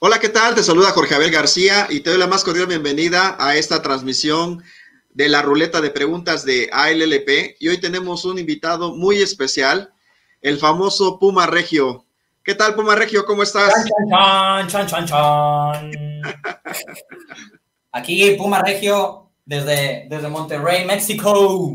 Hola, ¿qué tal? Te saluda Jorge Abel García y te doy la más cordial bienvenida a esta transmisión de la ruleta de preguntas de ALLP. Y hoy tenemos un invitado muy especial, el famoso Puma Regio. ¿Qué tal, Puma Regio? ¿Cómo estás? Chan, chan, chan, chan, chan. Aquí Puma Regio desde Monterrey, México.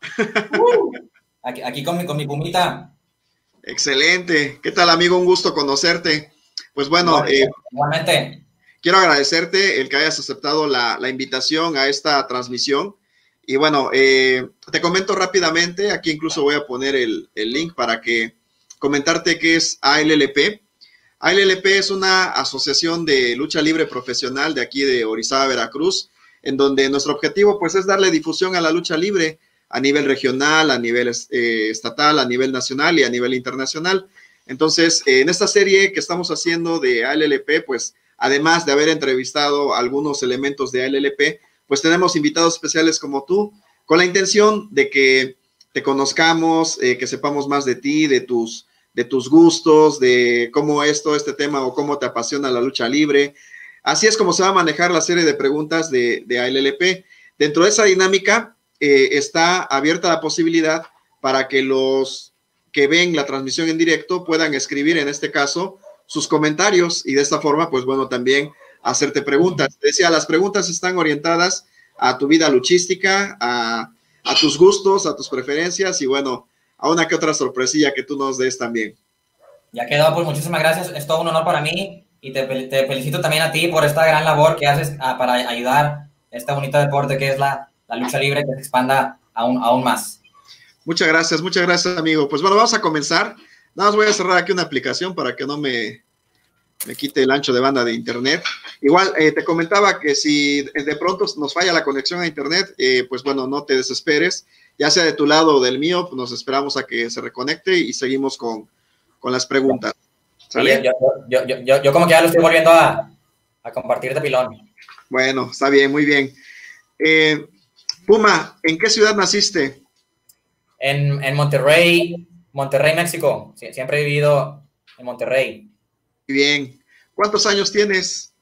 Aquí con mi pumita. Excelente. ¿Qué tal, amigo? Un gusto conocerte. Pues bueno, Igualmente. quiero agradecerte el que hayas aceptado la invitación a esta transmisión. Y bueno, te comento rápidamente, aquí incluso voy a poner el link para que comentarte qué es ALLP. ALLP es una asociación de lucha libre profesional de aquí de Orizaba, Veracruz, en donde nuestro objetivo pues es darle difusión a la lucha libre a nivel regional, a nivel estatal, a nivel nacional y a nivel internacional. Entonces, en esta serie que estamos haciendo de ALLP, pues además de haber entrevistado algunos elementos de ALLP, pues tenemos invitados especiales como tú, con la intención de que te conozcamos, que sepamos más de ti, de tus gustos, de cómo es todo este tema o cómo te apasiona la lucha libre. Así es como se va a manejar la serie de preguntas de ALLP. Dentro de esa dinámica está abierta la posibilidad para que los que ven la transmisión en directo puedan escribir, en este caso, sus comentarios y de esta forma, pues bueno, también hacerte preguntas. Decía, las preguntas están orientadas a tu vida luchística, a tus gustos, a tus preferencias y bueno, a una que otra sorpresilla que tú nos des también. Ya quedó, pues muchísimas gracias. Es todo un honor para mí y te felicito también a ti por esta gran labor que haces para ayudar a este bonito deporte que es la lucha libre, que se expanda aún más. Muchas gracias, amigo. Pues bueno, vamos a comenzar. Nada más voy a cerrar aquí una aplicación para que no me quite el ancho de banda de internet. Igual, te comentaba que si de pronto nos falla la conexión a internet, pues bueno, no te desesperes. Ya sea de tu lado o del mío, pues nos esperamos a que se reconecte y seguimos con las preguntas. ¿Sale? Yo como que ya lo estoy volviendo a compartir de pilón. Bueno, está bien, muy bien. Puma, ¿en qué ciudad naciste? En Monterrey, México. Siempre he vivido en Monterrey. Bien. ¿Cuántos años tienes?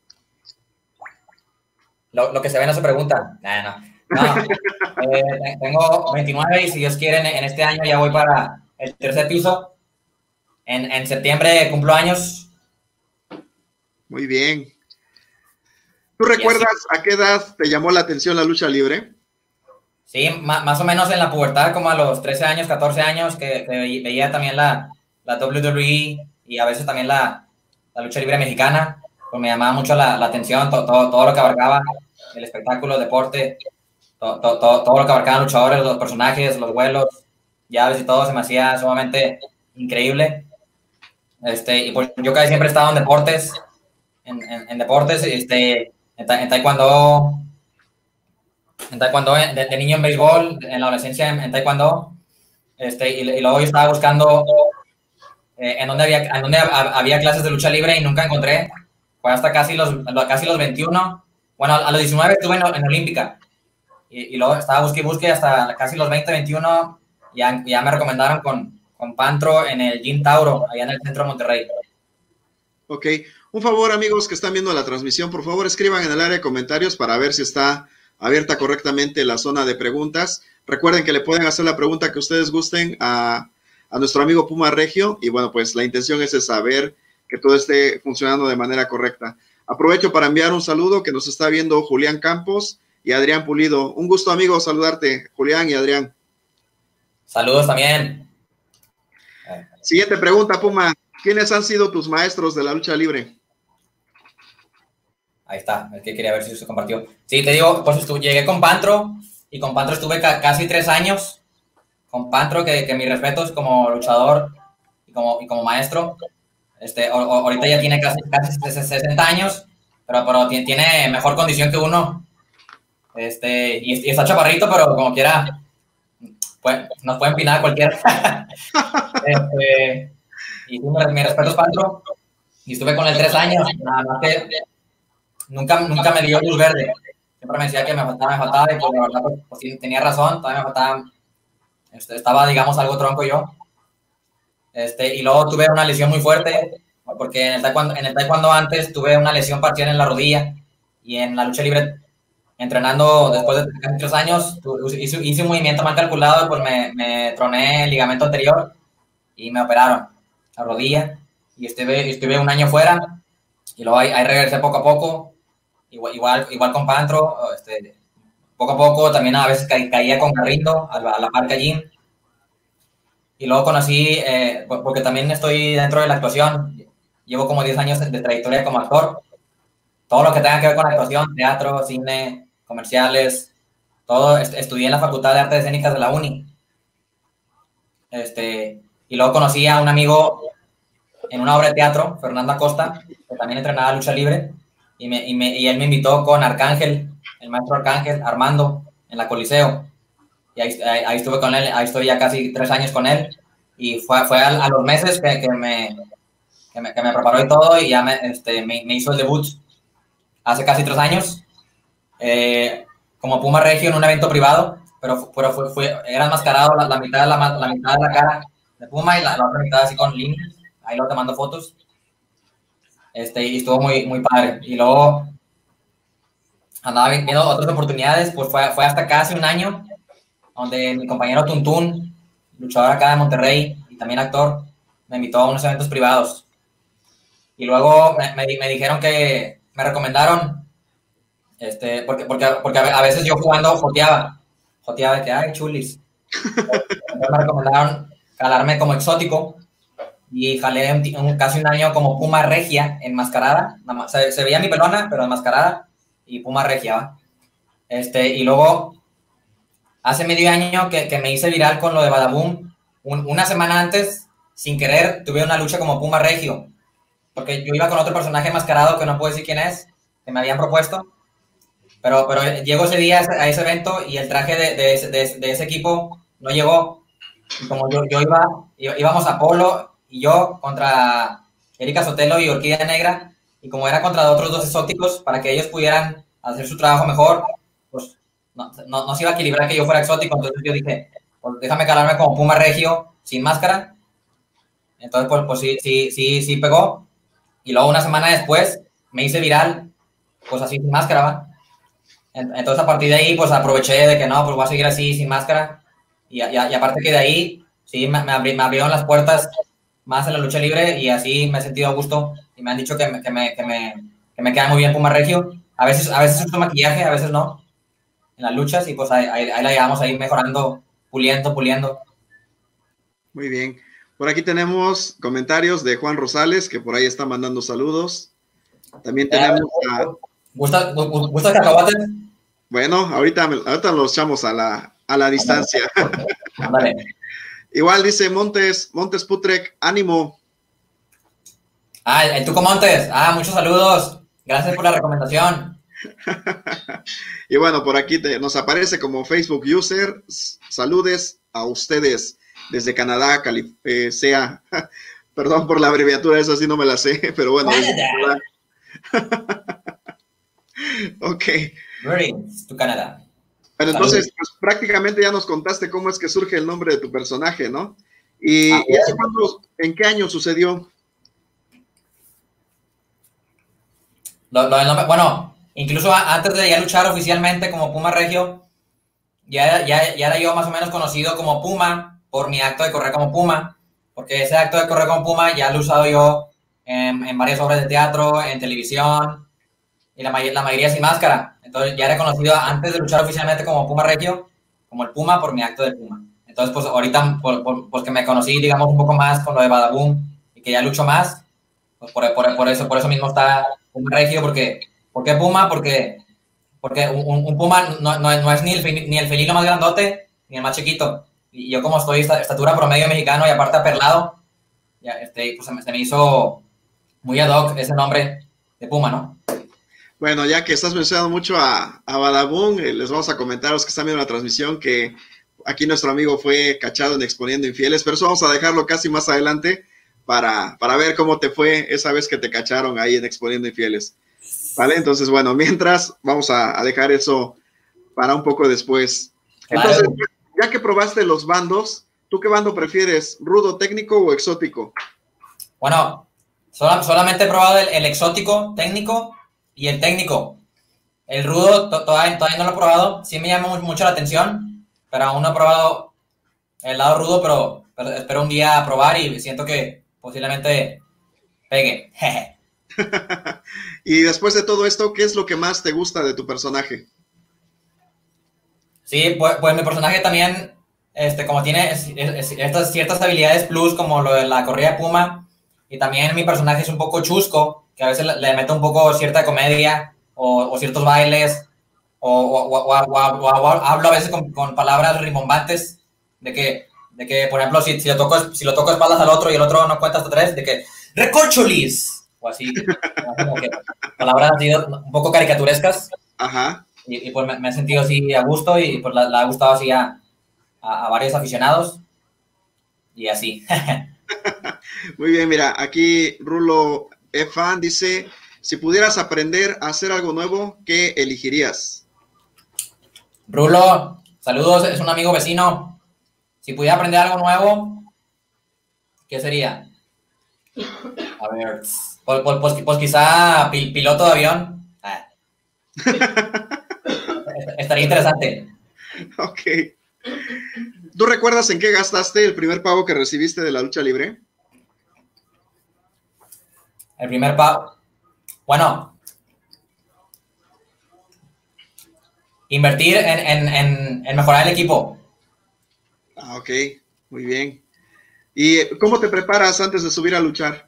Lo que se ve no se pregunta. No. Tengo 29 y si Dios quiere, en este año ya voy para el tercer piso. En septiembre cumplo años. Muy bien. ¿Tú recuerdas a qué edad te llamó la atención la lucha libre? Sí, más o menos en la pubertad, como a los 13 años, 14 años, que veía también la WWE y a veces también la lucha libre mexicana. Pues me llamaba mucho la atención todo lo que abarcaba el espectáculo, el deporte, todo lo que abarcaban luchadores, los personajes, los vuelos, llaves y todo se me hacía sumamente increíble. Y pues yo casi siempre he estado en deportes, en deportes, en taekwondo, de niño en béisbol, en la adolescencia en taekwondo, y luego yo estaba buscando en donde había clases de lucha libre y nunca encontré. Fue hasta casi los 21. Bueno, a los 19 estuve en Olímpica. Y luego estaba busque hasta casi los 20, 21. Ya me recomendaron con Pantro en el Gym Tauro, allá en el centro de Monterrey. Ok. Un favor, amigos que están viendo la transmisión, por favor escriban en el área de comentarios para ver si está abierta correctamente la zona de preguntas. Recuerden que le pueden hacer la pregunta que ustedes gusten a nuestro amigo Puma Regio y bueno, pues la intención es saber que todo esté funcionando de manera correcta. Aprovecho para enviar un saludo que nos está viendo Julián Campos y Adrián Pulido. Un gusto, amigo, saludarte, Julián y Adrián. Saludos también. Siguiente pregunta, Puma. ¿Quiénes han sido tus maestros de la lucha libre? Ahí está, es que quería ver si se compartió. Sí, te digo, pues llegué con Pantro y con Pantro estuve casi 3 años. Con Pantro, que mis respetos como luchador y como maestro. Ahorita ya tiene casi 60 años, pero tiene mejor condición que uno. Y está chaparrito, pero como quiera, pues, nos puede empinar a cualquiera. Y mi respeto es Pantro. Y estuve con él 3 años, nada más que nunca me dio luz verde. Siempre me decía que me faltaba, y pues la verdad, pues tenía razón, todavía me faltaba. Estaba, digamos, algo tronco yo. Y luego tuve una lesión muy fuerte, porque en el taekwondo antes tuve una lesión parcial en la rodilla y en la lucha libre, entrenando después de casi 3 años, hice un movimiento mal calculado y pues me troné el ligamento anterior y me operaron la rodilla y estuve un año fuera y luego ahí regresé poco a poco, igual con Pantro, poco a poco, también a veces caía con Garrindo a la Parca Gym. Y luego conocí, porque también estoy dentro de la actuación, llevo como 10 años de trayectoria como actor, todo lo que tenga que ver con actuación, teatro, cine, comerciales, todo, estudié en la Facultad de Artes Escénicas de la UNI. Y luego conocí a un amigo en una obra de teatro, Fernando Acosta, que también entrenaba lucha libre, y él me invitó con Arcángel, el maestro Arcángel, Armando, en la Coliseo. Y ahí estuve con él, ahí estoy ya casi 3 años con él, y fue a los meses que me preparó y todo, y ya me hizo el debut hace casi 3 años, como Puma Regio en un evento privado, pero era enmascarado la mitad de la cara de Puma y la otra mitad así con líneas, ahí luego te mando fotos, y estuvo muy padre. Y luego andaba viendo otras oportunidades, pues fue hasta casi un año, donde mi compañero Tuntún, luchador acá de Monterrey y también actor, me invitó a unos eventos privados. Y luego me dijeron que me recomendaron, porque a veces yo jugando joteaba de que, ay, chulis. Entonces me recomendaron calarme como exótico y jalé casi un año como Puma Regia enmascarada. Se veía mi pelona, pero enmascarada y Puma Regia, ¿va? Y luego hace medio año que me hice viral con lo de Badaboom. Una semana antes, sin querer, tuve una lucha como Puma Regio, porque yo iba con otro personaje enmascarado que no puedo decir quién es, que me habían propuesto, pero llegó ese día a ese evento y el traje de ese equipo no llegó. Y como íbamos Apolo y yo contra Erika Sotelo y Orquídea Negra, y como era contra otros 2 exóticos, para que ellos pudieran hacer su trabajo mejor, pues no se iba a equilibrar que yo fuera exótico. Entonces yo dije, pues déjame calarme como Puma Regio sin máscara. Entonces pues sí pegó. Y luego una semana después me hice viral, pues así sin máscara, ¿va? Entonces a partir de ahí pues aproveché de que no, pues voy a seguir así sin máscara. Y aparte que de ahí sí me abrieron las puertas más en la lucha libre y así me he sentido a gusto y me han dicho que me queda muy bien Puma Regio. A veces uso maquillaje, a veces no, en las luchas, y pues ahí la llevamos ahí mejorando, puliendo. Muy bien. Por aquí tenemos comentarios de Juan Rosales, que por ahí está mandando saludos. También tenemos a... ¿Gustas cacahuates? Bueno, ahorita los echamos a la distancia. Vale. Igual dice Montes Putrek, ánimo. El Tuco Montes. Muchos saludos. Gracias por la recomendación. Y bueno, por aquí nos aparece como Facebook user. Saludes a ustedes desde Canadá, sea. Perdón por la abreviatura, esa sí no me la sé, pero bueno. Ok. Greetings to Canadá. Pero entonces, pues, prácticamente ya nos contaste cómo es que surge el nombre de tu personaje, ¿no? ¿Y eso en qué año sucedió? Bueno, incluso antes de ya luchar oficialmente como Puma Regio, ya era yo más o menos conocido como Puma por mi acto de correr como Puma, porque ese acto de correr como Puma ya lo he usado yo en varias obras de teatro, en televisión, y la mayoría sin máscara. Entonces ya era conocido antes de luchar oficialmente como Puma Regio, como el Puma por mi acto de Puma. Entonces pues ahorita pues que me conocí, digamos, un poco más con lo de Badaboom y que ya lucho más, pues por eso mismo está Puma Regio. ¿Por qué Puma? Porque un Puma no es ni el felino más grandote ni el más chiquito. Y yo como estoy estatura promedio mexicano y aparte aperlado, pues se me hizo muy ad hoc ese nombre de Puma, ¿no? Bueno, ya que estás mencionando mucho a Badaboom, les vamos a comentar a los que están viendo la transmisión que aquí nuestro amigo fue cachado en Exponiendo Infieles, pero eso vamos a dejarlo casi más adelante para ver cómo te fue esa vez que te cacharon ahí en Exponiendo Infieles. ¿Vale? Entonces, bueno, mientras vamos a dejar eso para un poco después. Entonces, ya que probaste los bandos, ¿tú qué bando prefieres? ¿Rudo, técnico o exótico? Bueno, Solamente he probado el exótico técnico y el técnico. El rudo todavía no lo he probado. Sí me llama mucho la atención, pero aún no he probado el lado rudo, pero espero un día probar y siento que posiblemente pegue. Y después de todo esto, ¿qué es lo que más te gusta de tu personaje? Sí, pues mi personaje también, como tiene estas ciertas habilidades plus, como lo de la corrida de Puma, y también mi personaje es un poco chusco, que a veces le meto un poco cierta comedia, o ciertos bailes, o hablo a veces con palabras rimbombantes, de que, por ejemplo, si lo toco espaldas al otro y el otro no cuenta hasta tres, de que, ¡recorcholis! O así, como que palabras así un poco caricaturescas. Ajá. Y pues me he sentido así a gusto y pues le ha gustado así a varios aficionados y así. Muy bien, mira, aquí Rulo Efan dice, si pudieras aprender a hacer algo nuevo, ¿qué elegirías? Rulo, saludos, es un amigo vecino. Si pudiera aprender algo nuevo, ¿qué sería? A ver, pues quizá piloto de avión. Estaría interesante. Ok. ¿Tú recuerdas en qué gastaste el primer pago que recibiste de la lucha libre? El primer pago. Bueno, invertir en mejorar el equipo. Ah, ok, muy bien. ¿Y cómo te preparas antes de subir a luchar?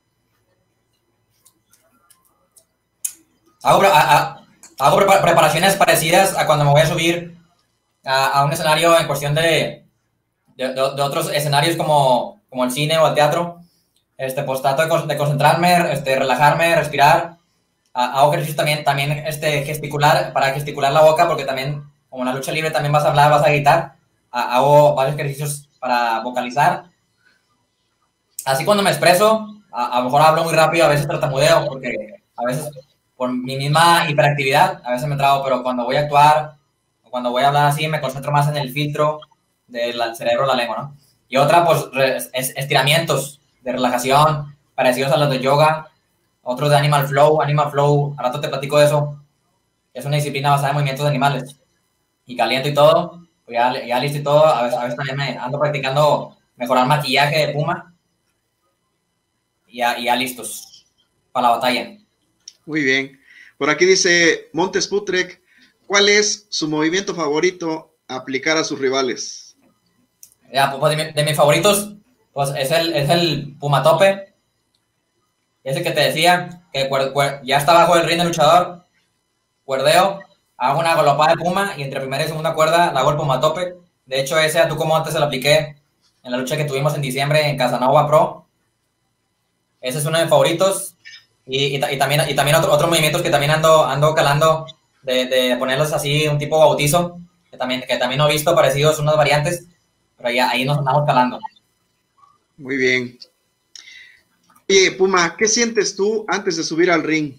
Hago preparaciones parecidas a cuando me voy a subir a un escenario en cuestión de otros escenarios como el cine o el teatro. Pues trato de concentrarme, relajarme, respirar. Hago ejercicio también gesticular, para gesticular la boca, porque también, como en la lucha libre, también vas a hablar, vas a gritar. Hago varios ejercicios para vocalizar. Así cuando me expreso, a lo mejor hablo muy rápido, a veces tartamudeo, porque a veces por mi misma hiperactividad, a veces me trago, pero cuando voy a actuar o cuando voy a hablar así, me concentro más en el filtro del cerebro, la lengua, ¿no? Y otra, pues, estiramientos de relajación, parecidos a los de yoga, otros de Animal Flow. Animal Flow, al rato te platico de eso. Es una disciplina basada en movimientos de animales. Y caliento y todo, pues ya listo y todo. A veces también me ando practicando mejorar maquillaje de Puma. Y ya listos para la batalla. Muy bien. Por aquí dice Montes Putrek, ¿cuál es su movimiento favorito a aplicar a sus rivales? Ya, pues de mis favoritos, pues es el Puma Tope. Ese que te decía, que ya está bajo el ring del luchador, cuerdeo, hago una galopada de Puma y entre primera y segunda cuerda la hago el Puma Tope. De hecho, ese a tú como antes se lo apliqué en la lucha que tuvimos en diciembre en Casanova Pro. Ese es uno de mis favoritos. Y también otros movimientos que también ando calando de ponerlos así, un tipo bautizo, que también no he visto, parecidos, unas variantes, pero ya ahí nos andamos calando. Muy bien. Oye, Puma, ¿qué sientes tú antes de subir al ring?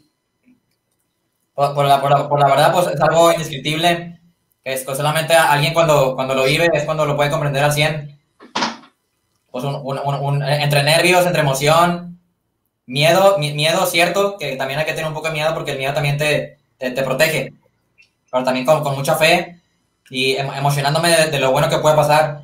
Por la verdad, pues es algo indescriptible, que es, pues, solamente alguien cuando lo vive es cuando lo puede comprender al 100. Pues entre nervios, entre emoción, miedo, cierto, que también hay que tener un poco de miedo porque el miedo también te protege, pero también con mucha fe y emocionándome de lo bueno que puede pasar,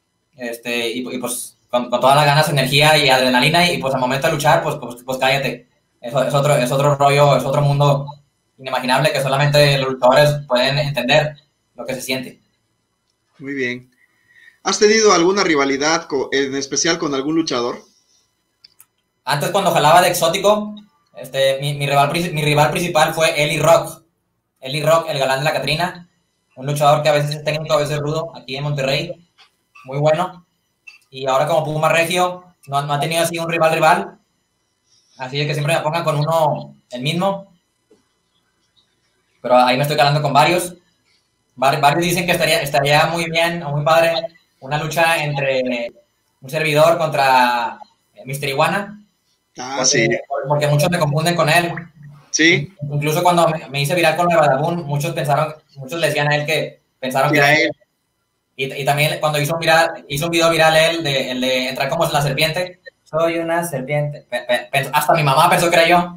y pues con todas las ganas, energía y adrenalina, y pues al momento de luchar, pues cállate. Es otro rollo, es otro mundo inimaginable que solamente los luchadores pueden entender lo que se siente. Muy bien. ¿Has tenido alguna rivalidad en especial con algún luchador? Antes, cuando jalaba de exótico, mi rival principal fue Eli Rock. Eli Rock, el galán de la Catrina, un luchador que a veces es técnico, a veces es rudo, aquí en Monterrey, muy bueno. Y ahora como Puma Regio, no ha tenido así un rival, así de que siempre me pongan con uno el mismo. Pero ahí me estoy calando con varios. Varios dicen que estaría muy bien o muy padre una lucha entre un servidor contra Mr. Iguana. Sí. Porque muchos me confunden con él. Sí. Incluso cuando me hice viral con la Badabun, muchos le decían a él que pensaron que era él. Y también cuando hizo un video viral él, el de entrar como la serpiente, soy una serpiente. Hasta mi mamá pensó que era yo.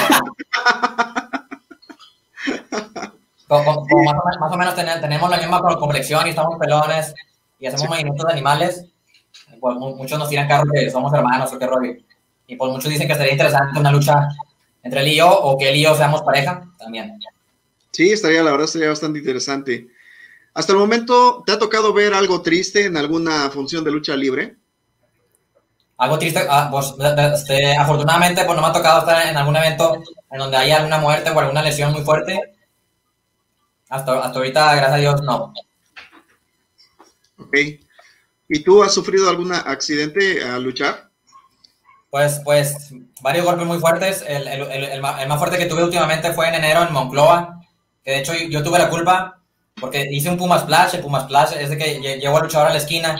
Como más o menos tenemos la misma complexión y estamos pelones y hacemos movimientos de animales, pues muchos nos tiran carro que somos hermanos o qué rollo. Y pues muchos dicen que sería interesante una lucha entre él y yo, o que él y yo seamos pareja también. Sí, la verdad sería bastante interesante. Hasta el momento, ¿te ha tocado ver algo triste en alguna función de lucha libre? Algo triste, pues afortunadamente pues no me ha tocado estar en algún evento en donde haya alguna muerte o alguna lesión muy fuerte. Hasta ahorita, gracias a Dios, no. Ok. ¿Y tú has sufrido algún accidente al luchar? Pues varios golpes muy fuertes. El más fuerte que tuve últimamente fue en enero en Monclova, que de hecho yo tuve la culpa porque hice un Puma Splash. El Puma Splash es de que llevo al luchador a la esquina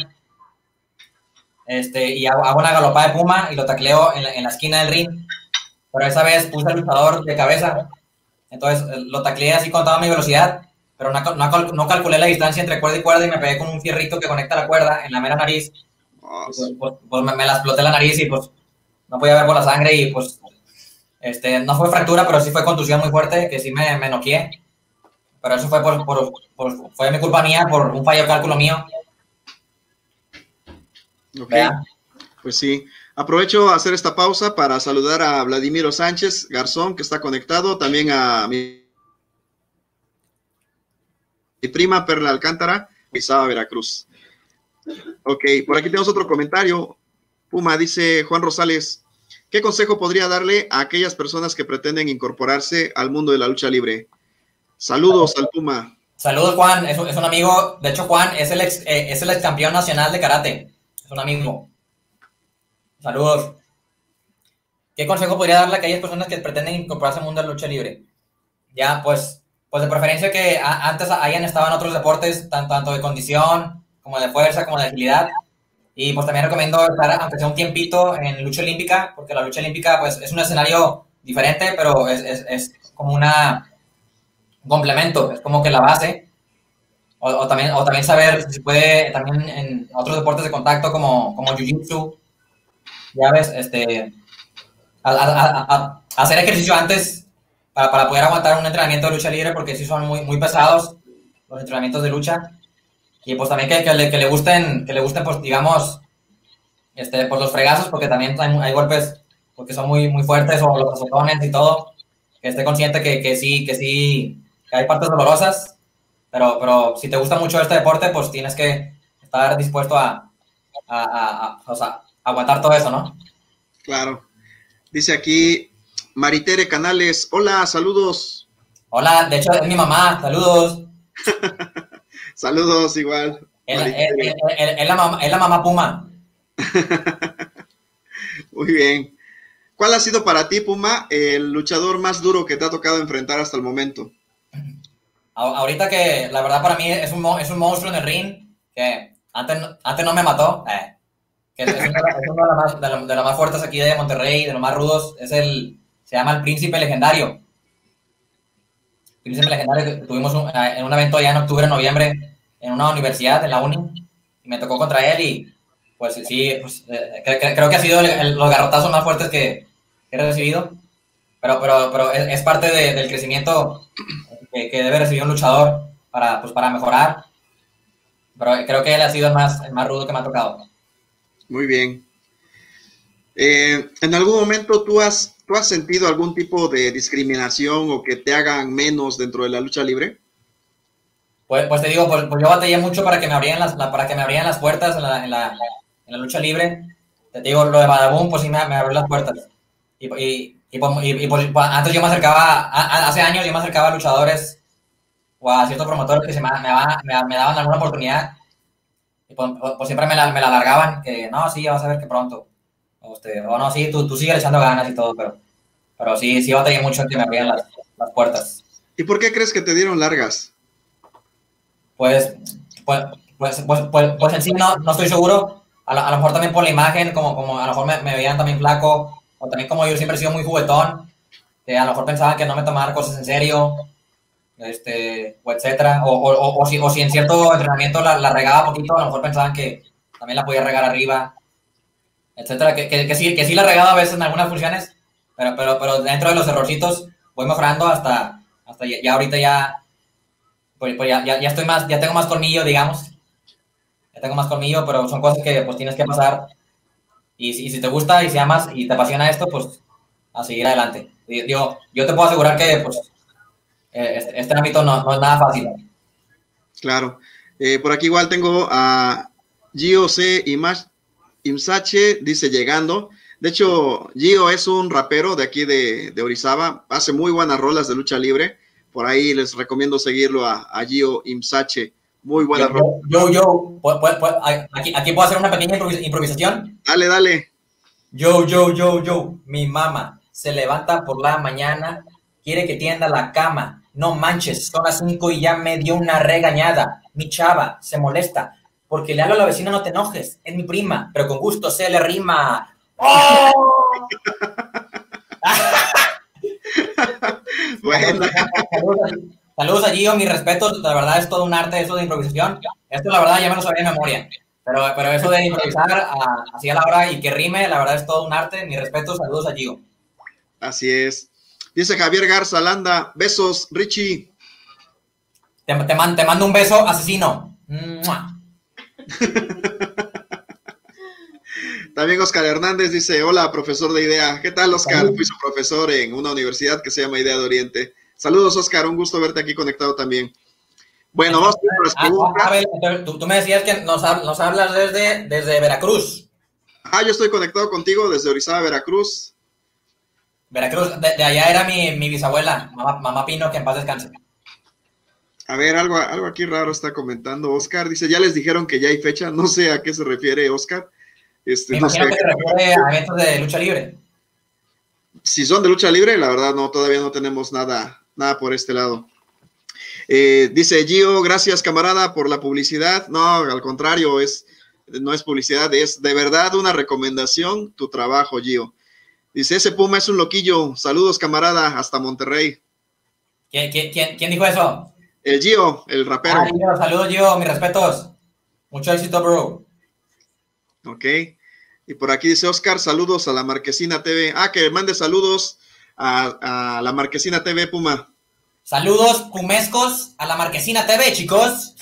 y hago una galopada de Puma y lo tacleo en la esquina del ring. Pero esa vez puse al luchador de cabeza, entonces lo tacleé así con toda mi velocidad, pero no calculé la distancia entre cuerda y cuerda y me pegué con un fierrito que conecta la cuerda en la mera nariz. Pues me la exploté la nariz y pues no podía ver por la sangre y pues no fue fractura, pero sí fue contusión muy fuerte, que sí me noqueé. Pero eso fue fue mi culpa mía por un fallo de cálculo mío. Ok, pues sí. Aprovecho a hacer esta pausa para saludar a Vladimiro Sánchez Garzón, que está conectado, también a mi prima Perla Alcántara, Pisaba, Veracruz. Ok, por aquí tenemos otro comentario. Puma dice, Juan Rosales, ¿qué consejo podría darle a aquellas personas que pretenden incorporarse al mundo de la lucha libre? Saludos al Puma. Saludos, Juan, es un amigo. De hecho, Juan es el ex campeón nacional de karate. Es un amigo. Saludos. ¿Qué consejo podría darle a aquellas personas que pretenden incorporarse al mundo de la lucha libre? Ya, pues de preferencia que antes hayan estado en otros deportes, tanto de condición, como de fuerza, como de agilidad. Y pues también recomiendo estar, aunque sea un tiempito, en lucha olímpica, porque la lucha olímpica pues es un escenario diferente, pero es como un complemento, es como que la base. O también saber si se puede, también en otros deportes de contacto como Jiu-Jitsu, ya ves, hacer ejercicio antes para poder aguantar un entrenamiento de lucha libre, porque sí son muy pesados los entrenamientos de lucha. Y pues también que le gusten, pues digamos, pues los fregazos, porque también hay golpes porque son muy fuertes, o los azotones y todo. Que esté consciente que sí, que hay partes dolorosas, pero si te gusta mucho este deporte, pues tienes que estar dispuesto a aguantar todo eso, ¿no? Claro. Dice aquí Maritere Canales, hola, saludos. Hola, de hecho es mi mamá, saludos. Saludos igual. Es la mamá Puma. Muy bien. ¿Cuál ha sido para ti, Puma, el luchador más duro que te ha tocado enfrentar hasta el momento? Ahorita que la verdad para mí es un monstruo en el ring, que antes no me mató, que es uno de las más fuertes aquí de Monterrey, de los más rudos, se llama el Príncipe Legendario. Príncipe Legendario, que tuvimos en un evento ya en octubre, noviembre, en una universidad, en la uni, y me tocó contra él y pues sí, pues, creo que ha sido los garrotazos más fuertes que he recibido, pero es parte del crecimiento que debe recibir un luchador para mejorar, pero creo que él ha sido el más rudo que me ha tocado. Muy bien. ¿En algún momento tú has sentido algún tipo de discriminación o que te hagan menos dentro de la lucha libre? Pues te digo, pues yo batallé mucho para que me abrieran las puertas en la lucha libre. Te digo, lo de Badabun, pues sí me abrió las puertas. Pues, antes yo me acercaba, hace años yo me acercaba a luchadores o a ciertos promotores que me daban alguna oportunidad. Y pues siempre me la alargaban, que no, sí, vas a ver que pronto. O no, sí, tú sigues echando ganas y todo, pero sí batallé mucho en que me abrieran las puertas. ¿Y por qué crees que te dieron largas? Pues en sí no estoy seguro. A lo mejor también por la imagen, como a lo mejor me veían también flaco, o también como yo siempre he sido muy juguetón, que a lo mejor pensaban que no me tomaba cosas en serio, o etcétera, o si en cierto entrenamiento la regaba poquito, a lo mejor pensaban que también la podía regar arriba. etcétera, que sí la he regado a veces en algunas funciones, pero dentro de los errorcitos voy mejorando hasta ya ahorita ya, pues ya estoy más, ya tengo más colmillo, digamos. Ya tengo más colmillo, pero son cosas que pues tienes que pasar. Y si te gusta y si amas y te apasiona esto, pues a seguir adelante. Yo te puedo asegurar que pues, este ámbito no es nada fácil. Claro. Por aquí igual tengo a Gio C. Imsache, dice llegando. De hecho, Gio es un rapero de aquí de Orizaba. Hace muy buenas rolas de lucha libre. Por ahí les recomiendo seguirlo a Gio Imsache. Muy buena rola. Aquí puedo hacer una pequeña improvisación. Dale. Yo. Mi mamá se levanta por la mañana, quiere que tienda la cama. No manches, son las 5 y ya me dio una regañada. Mi chava se molesta porque le hablo a la vecina, no te enojes, es mi prima, pero con gusto se le rima. ¡Oh! Bueno. Saludos a Gio, mis respetos, la verdad es todo un arte eso de improvisación. Esto la verdad ya me lo sabía de memoria, pero eso de improvisar así a la hora y que rime, la verdad es todo un arte. Mis respetos, saludos a Gio. Así es. Dice Javier Garza Landa, besos, Richie. Te mando un beso, asesino. También Oscar Hernández dice, hola, profesor de IDEA. ¿Qué tal, Oscar? Fui su profesor en una universidad que se llama IDEA de Oriente. Saludos, Oscar, un gusto verte aquí conectado también. Bueno, vamos a las preguntas. Tú me decías que nos hablas desde Veracruz. Yo estoy conectado contigo desde Orizaba, Veracruz. Veracruz, de allá era mi bisabuela, mamá Pino, que en paz descanse. A ver, algo aquí raro está comentando Oscar. Dice, ya les dijeron que ya hay fecha. No sé a qué se refiere, Oscar. Me imagino que se refiere a eventos de lucha libre. Si son de lucha libre, la verdad no, todavía no tenemos nada por este lado. Dice Gio, gracias camarada por la publicidad. No, al contrario, no es publicidad, es de verdad una recomendación tu trabajo, Gio. Dice, ese Puma es un loquillo. Saludos camarada, hasta Monterrey. ¿Quién dijo eso? El Gio, el rapero. Gio, saludos Gio, mis respetos. Mucho éxito, bro. Ok. Y por aquí dice Oscar, saludos a la Marquesina TV. Que mande saludos a la Marquesina TV, Puma. Saludos pumescos a la Marquesina TV, chicos.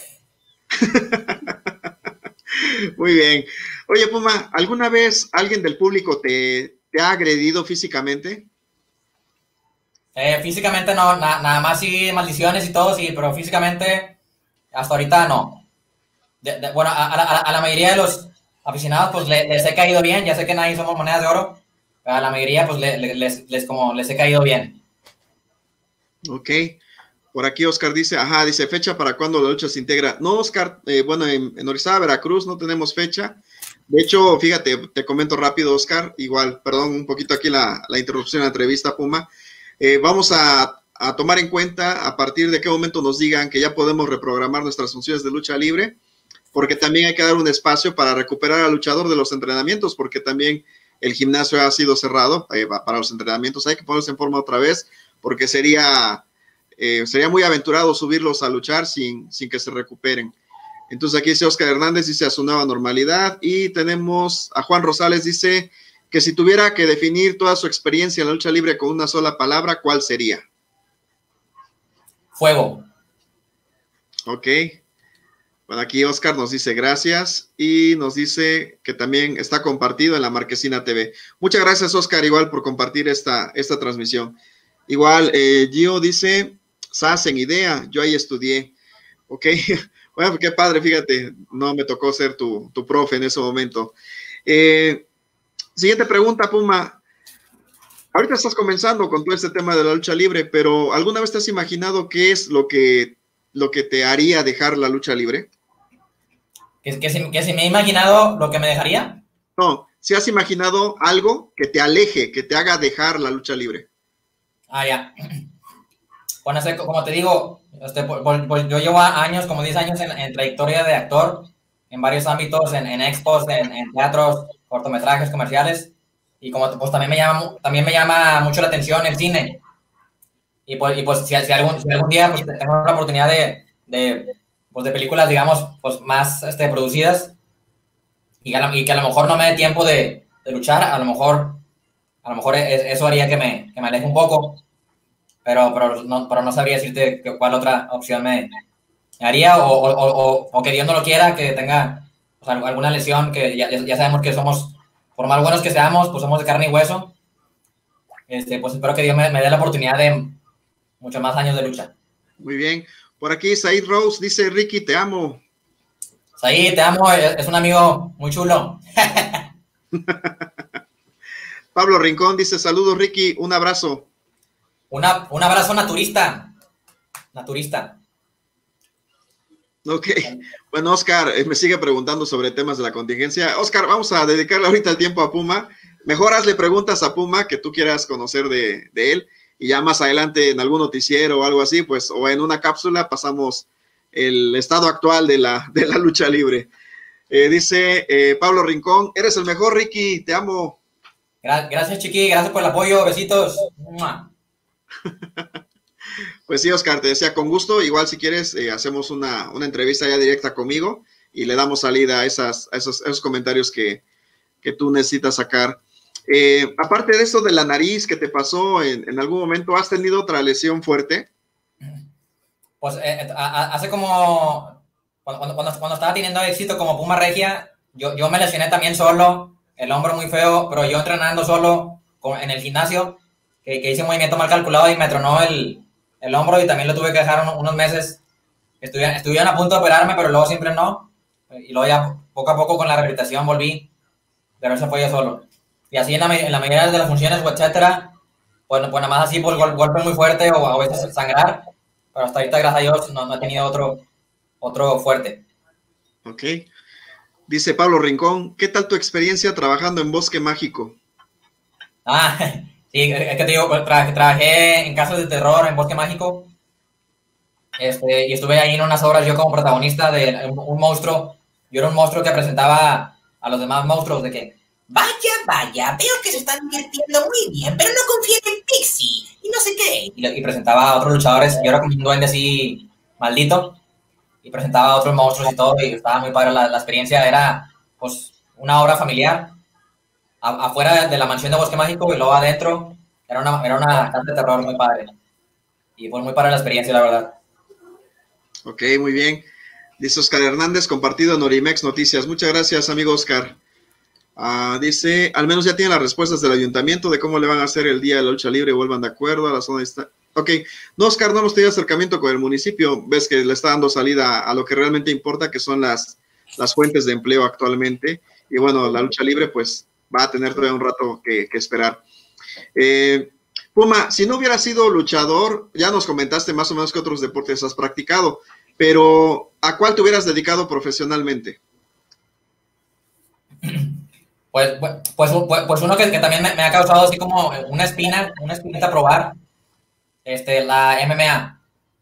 Muy bien. Oye, Puma, ¿alguna vez alguien del público te ha agredido físicamente? Físicamente no, nada más sí, maldiciones y todo, sí, pero físicamente hasta ahorita no. Bueno, a la mayoría de los aficionados pues les he caído bien, ya sé que nadie somos monedas de oro, pero a la mayoría pues les he caído bien. Ok. Por aquí Oscar dice, dice fecha para cuando la lucha se integra. No, Oscar, bueno, en Orizaba, Veracruz no tenemos fecha. De hecho, fíjate, te comento rápido, Oscar, igual, perdón un poquito aquí la interrupción de la entrevista, Puma. Vamos a tomar en cuenta a partir de qué momento nos digan que ya podemos reprogramar nuestras funciones de lucha libre, porque también hay que dar un espacio para recuperar al luchador de los entrenamientos, porque también el gimnasio ha sido cerrado para los entrenamientos. Hay que ponerse en forma otra vez, porque sería muy aventurado subirlos a luchar sin que se recuperen. Entonces aquí dice Oscar Hernández, dice a su nueva normalidad, y tenemos a Juan Rosales, dice que si tuviera que definir toda su experiencia en la lucha libre con una sola palabra, ¿cuál sería? Fuego. Ok. Bueno, aquí Oscar nos dice gracias y nos dice que también está compartido en la Marquesina TV. Muchas gracias, Oscar, igual por compartir esta transmisión. Igual, Gio dice, SAS en IDEA, yo ahí estudié. Ok, bueno, qué padre, fíjate, no me tocó ser tu profe en ese momento. Siguiente pregunta, Puma. Ahorita estás comenzando con todo este tema de la lucha libre, pero ¿alguna vez te has imaginado qué es lo que te haría dejar la lucha libre? ¿Que si me he imaginado lo que me dejaría? No, si has imaginado algo que te aleje, que te haga dejar la lucha libre. Ya. Bueno, como te digo, yo llevo años, como 10 años en trayectoria de actor, en varios ámbitos, en expos, en teatros, cortometrajes, comerciales, y como pues también me llama mucho la atención el cine. Y pues si algún día pues, tengo la oportunidad de películas, digamos, pues más producidas, y que a lo mejor no me dé tiempo de luchar, a lo mejor eso haría que me aleje un poco, pero no sabría decirte cuál otra opción me haría, o que Dios no lo quiera, que tenga, o sea, alguna lesión, que ya sabemos que somos, por más buenos que seamos, pues somos de carne y hueso. Pues espero que Dios me dé la oportunidad de muchos más años de lucha. Muy bien. Por aquí Said Rose dice, Ricky, te amo. Said, te amo, es un amigo muy chulo. Pablo Rincón dice, saludos Ricky, un abrazo. Un abrazo naturista. Naturista. Ok, bueno, Oscar me sigue preguntando sobre temas de la contingencia. Oscar, vamos a dedicarle ahorita el tiempo a Puma. Mejor hazle preguntas a Puma que tú quieras conocer de él, y ya más adelante en algún noticiero o algo así, pues, o en una cápsula pasamos el estado actual de la lucha libre. Dice Pablo Rincón, eres el mejor, Ricky, te amo. Gracias, Chiqui, gracias por el apoyo, besitos. Pues sí, Oscar, te decía, con gusto, igual si quieres hacemos una entrevista ya directa conmigo y le damos salida a esos comentarios que tú necesitas sacar. Aparte de eso de la nariz que te pasó en algún momento, ¿has tenido otra lesión fuerte? Pues hace como, cuando estaba teniendo éxito como Puma Regia, yo me lesioné también solo, el hombro muy feo, pero yo entrenando solo en el gimnasio, que hice un movimiento mal calculado y me tronó el hombro, y también lo tuve que dejar unos meses. Estuvieron a punto de operarme, pero luego siempre no, y luego ya poco a poco con la rehabilitación volví, pero eso fue yo solo. Y así en la mayoría de las funciones o etcétera, pues nada más así por golpe muy fuerte o a veces sangrar, pero hasta ahorita, gracias a Dios, no he tenido otro fuerte. Ok. Dice Pablo Rincón, ¿qué tal tu experiencia trabajando en Bosque Mágico? Sí, es que te digo, trabajé en casas de terror en Bosque Mágico, y estuve ahí en unas horas yo como protagonista de un monstruo. Yo era un monstruo que presentaba a los demás monstruos de que, vaya, veo que se están divirtiendo muy bien, pero no confíen en Pixie, y no sé qué. Y presentaba a otros luchadores, yo era como un duende así maldito, y presentaba a otros monstruos y todo, y estaba muy padre la experiencia. Era pues una obra familiar, afuera de la mansión de Bosque Mágico, y luego adentro era una casa de terror muy padre, y pues muy padre la experiencia, la verdad. Ok, muy bien. Dice Oscar Hernández, compartido en Orimex Noticias. Muchas gracias, amigo Oscar. Dice, al menos ya tienen las respuestas del ayuntamiento de cómo le van a hacer el día de la lucha libre, vuelvan de acuerdo a la zona de esta. Ok, no, Oscar, no hemos tenido acercamiento con el municipio. Ves que le está dando salida a lo que realmente importa, que son las fuentes de empleo actualmente. Y bueno, la lucha libre pues va a tener todavía un rato que esperar. Puma, si no hubieras sido luchador, ya nos comentaste más o menos qué otros deportes has practicado, pero ¿a cuál te hubieras dedicado profesionalmente? Pues uno que también me ha causado así como una espinita probar, la MMA.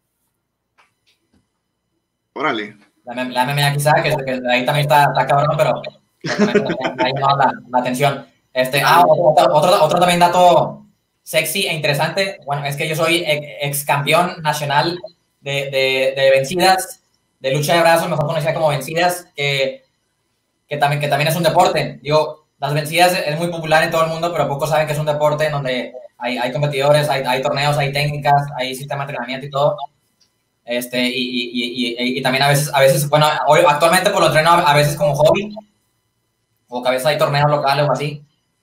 Órale. La MMA quizá, que ahí también está cabrón, pero también me ha llamado la atención. Otro también dato sexy e interesante, bueno, es que yo soy ex campeón nacional de vencidas, de lucha de brazos, mejor conocida como vencidas, que también es un deporte. Digo, las vencidas es muy popular en todo el mundo, pero pocos saben que es un deporte en donde hay competidores, hay torneos, hay técnicas, hay sistema de entrenamiento y todo. Y también a veces, bueno, hoy, actualmente por lo entreno a veces como hobby, o que a veces hay torneos locales o así.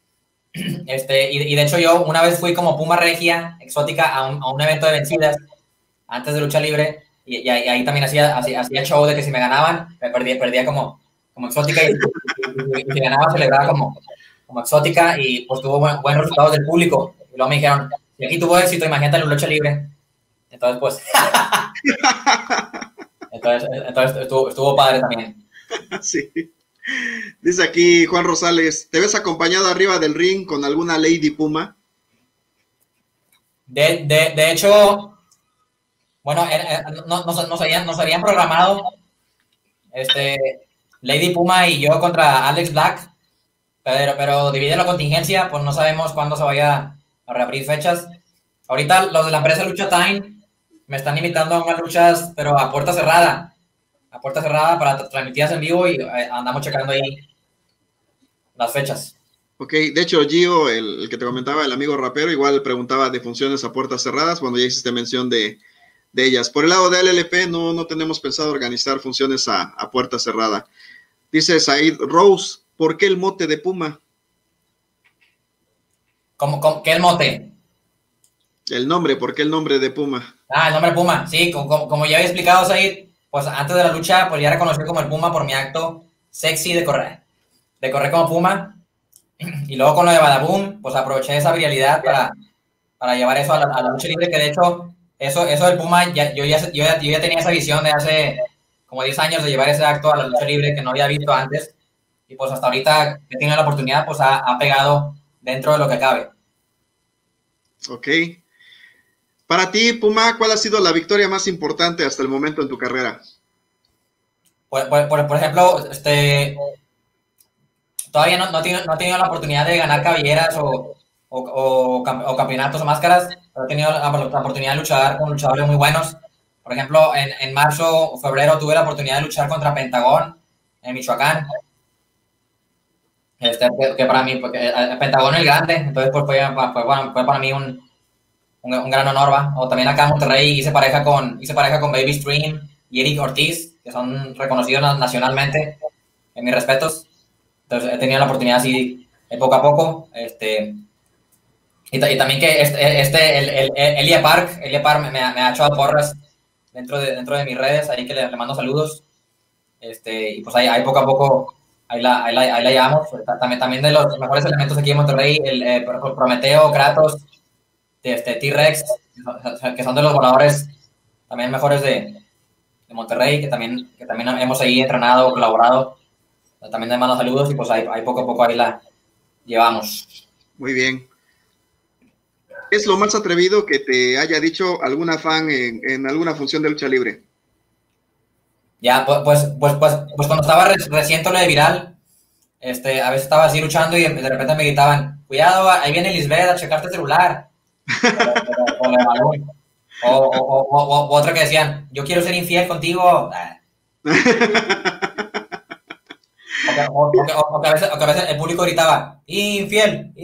Y de hecho yo una vez fui como Puma Regia exótica a un evento de vencidas antes de lucha libre, y ahí también hacía show de que si me ganaban, perdía como exótica, y si ganaba celebraba como exótica, y pues tuvo buenos resultados del público. Y luego me dijeron, si aquí tuvo éxito, imagínate la lucha libre. Entonces pues entonces estuvo padre también. Sí. Dice aquí Juan Rosales, ¿te ves acompañado arriba del ring con alguna Lady Puma? De hecho, bueno, nos habían programado Lady Puma y yo contra Alex Black, pero debido a la contingencia, pues no sabemos cuándo se vaya a reabrir fechas. Ahorita los de la empresa Lucha Time me están invitando a unas luchas, pero a puerta cerrada para transmitirlas en vivo, y andamos checando ahí las fechas. Ok, de hecho Gio, el que te comentaba, el amigo rapero, igual preguntaba de funciones a puertas cerradas, cuando ya hiciste mención de ellas. Por el lado de LLP no tenemos pensado organizar funciones a puerta cerrada. Dice Said Rose, ¿por qué el mote de Puma? ¿Qué el mote? El nombre, ¿por qué el nombre de Puma? El nombre Puma, sí, como ya había explicado, Said, pues antes de la lucha, pues ya era conocido como el Puma por mi acto sexy de correr como Puma, y luego con lo de Badaboom, pues aproveché esa viralidad para llevar eso a la lucha libre, que de hecho, eso del Puma, yo ya tenía esa visión de hace como 10 años de llevar ese acto a la lucha libre que no había visto antes, y pues hasta ahorita que he tenido la oportunidad, pues ha pegado dentro de lo que cabe. Ok. Para ti, Puma, ¿cuál ha sido la victoria más importante hasta el momento en tu carrera? Por ejemplo, todavía no he tenido la oportunidad de ganar cabelleras o campeonatos o máscaras, pero he tenido la oportunidad de luchar con luchadores muy buenos. Por ejemplo, en marzo o febrero tuve la oportunidad de luchar contra Pentagón en Michoacán. Que para mí, porque Pentagón es el grande, entonces pues fue para mí un gran honor, ¿va? O también acá en Monterrey hice pareja con Baby Stream y Eric Ortiz, que son reconocidos nacionalmente, en mis respetos. Entonces he tenido la oportunidad así, poco a poco, y también que el Elia Park me ha echado porras dentro de mis redes, ahí que le mando saludos, y pues ahí poco a poco, ahí la llevamos. También de los mejores elementos aquí en Monterrey, el Prometeo, Kratos, T-Rex, que son de los voladores también mejores de Monterrey, que también hemos ahí entrenado, colaborado. También le mando saludos y pues ahí poco a poco ahí la llevamos. Muy bien. ¿Qué es lo más atrevido que te haya dicho alguna fan en alguna función de lucha libre? Ya, pues cuando estaba recién lo de viral, a veces estaba así luchando y de repente me gritaban, cuidado, ahí viene Lisbeth a checarte el celular. O otra que decían, yo quiero ser infiel contigo. O que a veces el público gritaba, infiel.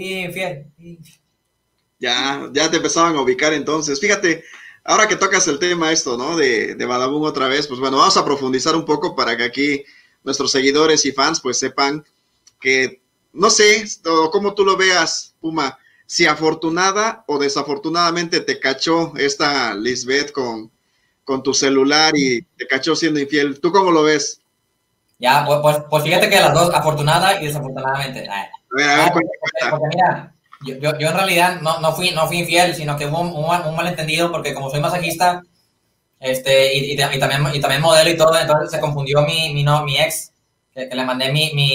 Ya te empezaban a ubicar entonces. Fíjate, ahora que tocas el tema esto, ¿no? De Badaboom otra vez, pues bueno, vamos a profundizar un poco para que aquí nuestros seguidores y fans pues sepan que, no sé, cómo tú lo veas, Puma, si afortunada o desafortunadamente te cachó esta Lisbeth con tu celular y te cachó siendo infiel. ¿Tú cómo lo ves? Ya, pues fíjate que las dos, afortunada y desafortunadamente. A ver, porque mira, yo en realidad no fui infiel, sino que hubo un malentendido porque como soy masajista, y también modelo y todo, entonces se confundió mi ex, que le mandé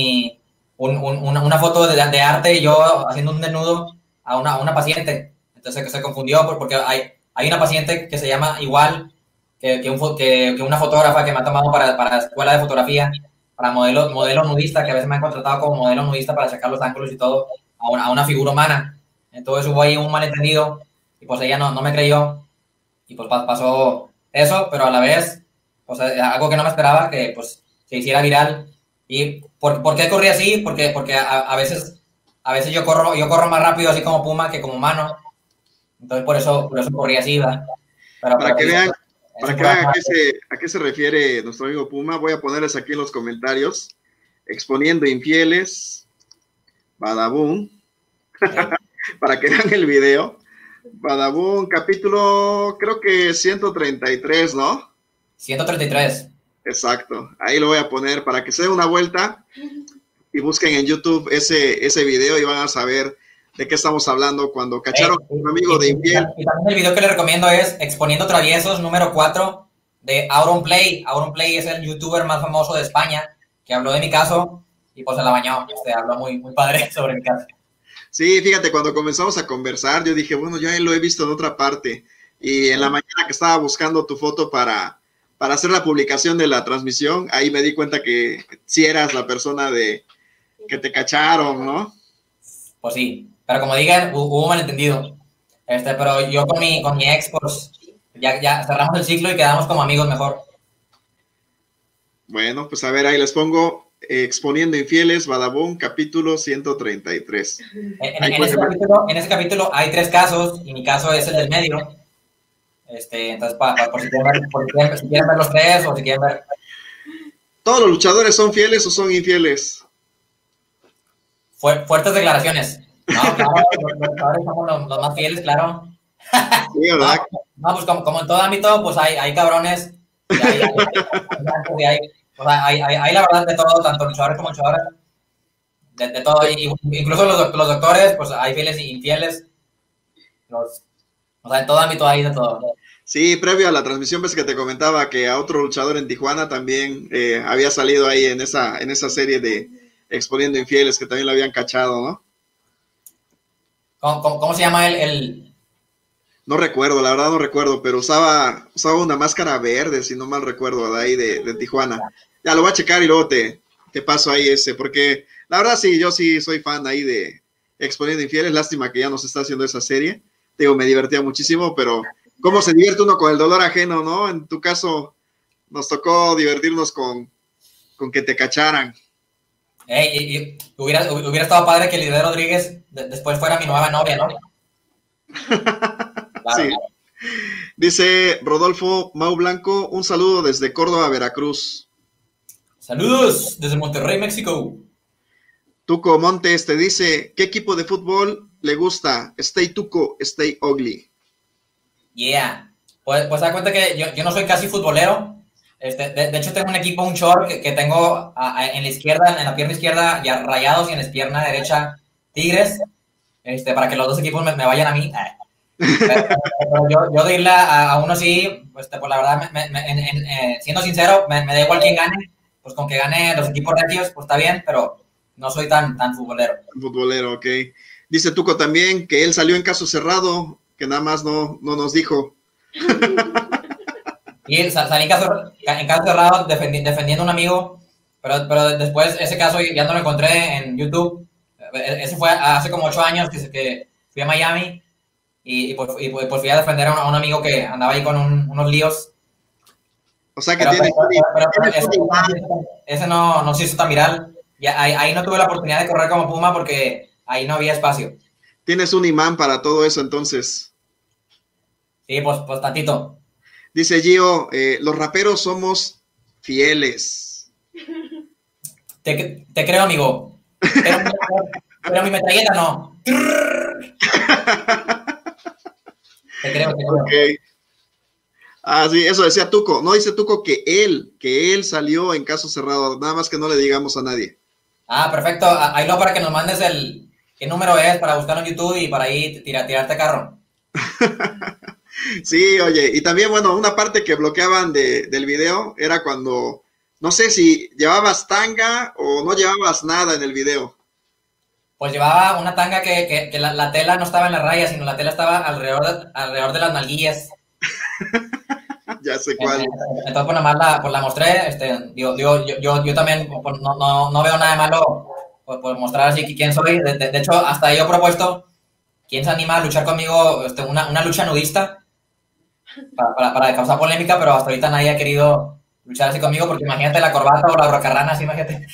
una foto de arte y yo haciendo un desnudo a una paciente. Entonces se confundió porque hay una paciente que se llama igual que una fotógrafa que me ha tomado para la escuela de fotografía, para modelo nudista, que a veces me han contratado como modelo nudista para sacar los ángulos y todo, a una figura humana. Entonces hubo ahí un malentendido y pues ella no me creyó y pues pasó eso, pero a la vez, pues algo que no me esperaba, que pues se hiciera viral. ¿Y por qué corrí así? Porque a veces yo corro más rápido así como Puma que como Mano. Entonces por eso corrí así, ¿verdad? Para que vean a qué se refiere nuestro amigo Puma, voy a ponerles aquí en los comentarios, exponiendo infieles, Badaboom, para que vean el video. Badaboom, capítulo, creo que 133, ¿no? 133. Exacto, ahí lo voy a poner para que se den una vuelta y busquen en YouTube ese video y van a saber de qué estamos hablando cuando cacharon a un amigo de infiel. Y también el video que les recomiendo es Exponiendo Traviesos número 4 de Auronplay. Auronplay es el youtuber más famoso de España que habló de mi caso y pues se la bañó. Habló muy padre sobre mi caso. Sí, fíjate, cuando comenzamos a conversar, yo dije, bueno, ya lo he visto en otra parte. Y en la mañana que estaba buscando tu foto para hacer la publicación de la transmisión, ahí me di cuenta que sí eras la persona que te cacharon, ¿no? Pues sí, pero como digan, hubo un malentendido. Pero yo con mi ex, pues ya cerramos el ciclo y quedamos como amigos mejor. Bueno, pues a ver, ahí les pongo Exponiendo Infieles, Badabun, capítulo 133. En ese capítulo hay 3 casos, y mi caso es el del medio. Entonces, por si quieren ver los 3 o si quieren ver. ¿Todos los luchadores son fieles o son infieles? Fuertes declaraciones. No, claro, los luchadores somos los más fieles, claro. Sí, ¿verdad? No, pues como en todo ámbito, pues hay cabrones. Y hay la verdad de todo, tanto luchadores como luchadoras. De todo. Incluso los doctores, pues hay fieles e infieles. O sea, en todo ámbito hay de todo. Sí, previo a la transmisión, ves que te comentaba que a otro luchador en Tijuana también había salido ahí en esa serie de Exponiendo Infieles, que también lo habían cachado, ¿no? ¿Cómo se llama el? No recuerdo, la verdad no recuerdo, pero usaba una máscara verde, si no mal recuerdo, de ahí de Tijuana. Ya lo voy a checar y luego te paso ahí ese, porque la verdad sí, yo sí soy fan ahí de Exponiendo Infieles. Lástima que ya no se está haciendo esa serie. Digo, me divertía muchísimo, pero cómo se divierte uno con el dolor ajeno, ¿no? En tu caso, nos tocó divertirnos con que te cacharan. Hubiera estado padre que Lidia Rodríguez después fuera mi nueva novia, ¿no? Claro. Sí. Dice Rodolfo Mau Blanco, un saludo desde Córdoba, Veracruz. Saludos desde Monterrey, México. Tuco Montes te dice, ¿qué equipo de fútbol le gusta? Stay Tuco, stay ugly. Yeah. Pues da cuenta que yo no soy casi futbolero. De hecho, tengo un equipo, un short que tengo en la izquierda, en la pierna izquierda, ya Rayados, y en la pierna derecha, Tigres. Para que los dos equipos me vayan a mí. Pero yo de irle a uno sí, pues la verdad, siendo sincero, me da igual quién gane. Pues con que gane los equipos regios, pues está bien, pero no soy tan futbolero. Futbolero, ok. Dice Tuco también que él salió en caso cerrado, que nada más no nos dijo. Y salí en caso cerrado defendiendo a un amigo, pero después ese caso ya no lo encontré en YouTube. Ese fue hace como 8 años que fui a Miami y pues fui a defender a un amigo que andaba ahí con unos líos. O sea que tiene ese no se hizo tan viral. Ahí no tuve la oportunidad de correr como Puma porque ahí no había espacio. Tienes un imán para todo eso entonces. Sí, pues tantito. Dice Gio, los raperos somos fieles. Te creo, amigo. Pero mi metralleta no. Te creo. Okay. Ah, sí, eso decía Tuco. No dice Tuco que él salió en caso cerrado. Nada más que no le digamos a nadie. Ah, perfecto. Ahí lo para que nos mandes qué número es para buscarlo en YouTube y para ahí tirarte carro. Sí, oye, y también, bueno, una parte que bloqueaban del video era cuando, no sé si llevabas tanga o no llevabas nada en el video. Pues llevaba una tanga que la tela no estaba en la raya, sino la tela estaba alrededor de las nalguillas. Ya sé cuál. Entonces, pues nada más la mostré. Yo también no veo nada de malo por mostrar así quién soy. De hecho, hasta yo he propuesto quién se anima a luchar conmigo, una lucha nudista para causar polémica, pero hasta ahorita nadie ha querido luchar así conmigo, porque imagínate la corbata o la brocarrana, así imagínate.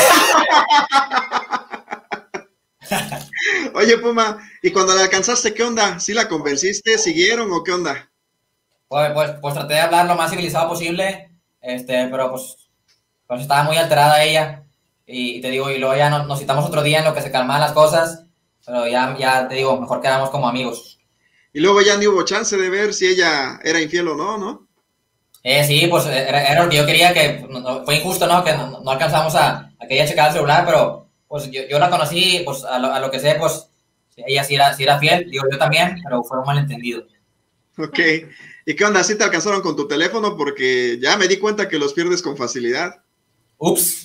Oye, Puma, ¿y cuando la alcanzaste, qué onda? ¿Sí la convenciste? ¿Siguieron o qué onda? Pues traté de hablar lo más civilizado posible, pero pues estaba muy alterada ella, y te digo, y luego ya nos citamos otro día en lo que se calmaban las cosas, pero ya te digo, mejor quedamos como amigos. Y luego ya ni hubo chance de ver si ella era infiel o no, ¿no? Sí, pues era lo que yo quería, que fue injusto, ¿no? Que no alcanzamos a que ella checara el celular, pero pues yo la conocí, pues a lo que sé, pues ella sí era fiel, digo yo también, pero fue un malentendido. Ok. ¿Y qué onda? ¿Sí te alcanzaron con tu teléfono? Porque ya me di cuenta que los pierdes con facilidad. Ups.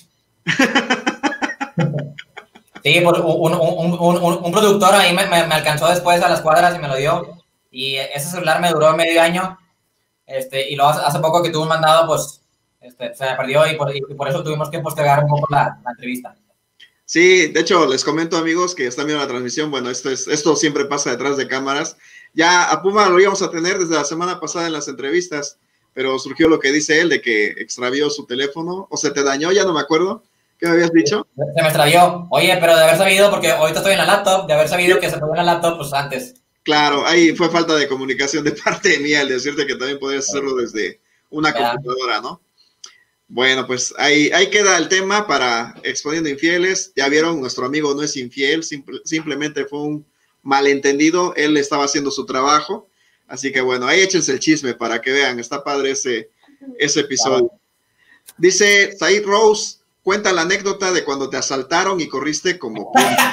Sí, pues un productor ahí me alcanzó después a las cuadras y me lo dio. Y ese celular me duró medio año. Y luego hace poco que tuve un mandado, pues se me perdió y por eso tuvimos que postergar un poco la entrevista. Sí, de hecho, les comento, amigos, que están viendo la transmisión. Bueno, esto siempre pasa detrás de cámaras. Ya a Puma lo íbamos a tener desde la semana pasada en las entrevistas, pero surgió lo que dice él de que extravió su teléfono o se te dañó, ya no me acuerdo, ¿Qué me habías dicho? Se me extravió. Oye, pero de haber sabido, porque ahorita estoy en la laptop, de haber sabido que se pegó en la laptop, pues antes. Claro, ahí fue falta de comunicación de parte mía el decirte que también podías hacerlo desde una Ya. computadora, ¿no? Bueno, pues ahí queda el tema para Exponiendo Infieles. Ya vieron, nuestro amigo no es infiel, simplemente fue un malentendido. Él estaba haciendo su trabajo. Así que bueno, ahí échense el chisme para que vean. Está padre ese episodio. Claro. Dice Said Rose, cuenta la anécdota de cuando te asaltaron y corriste como...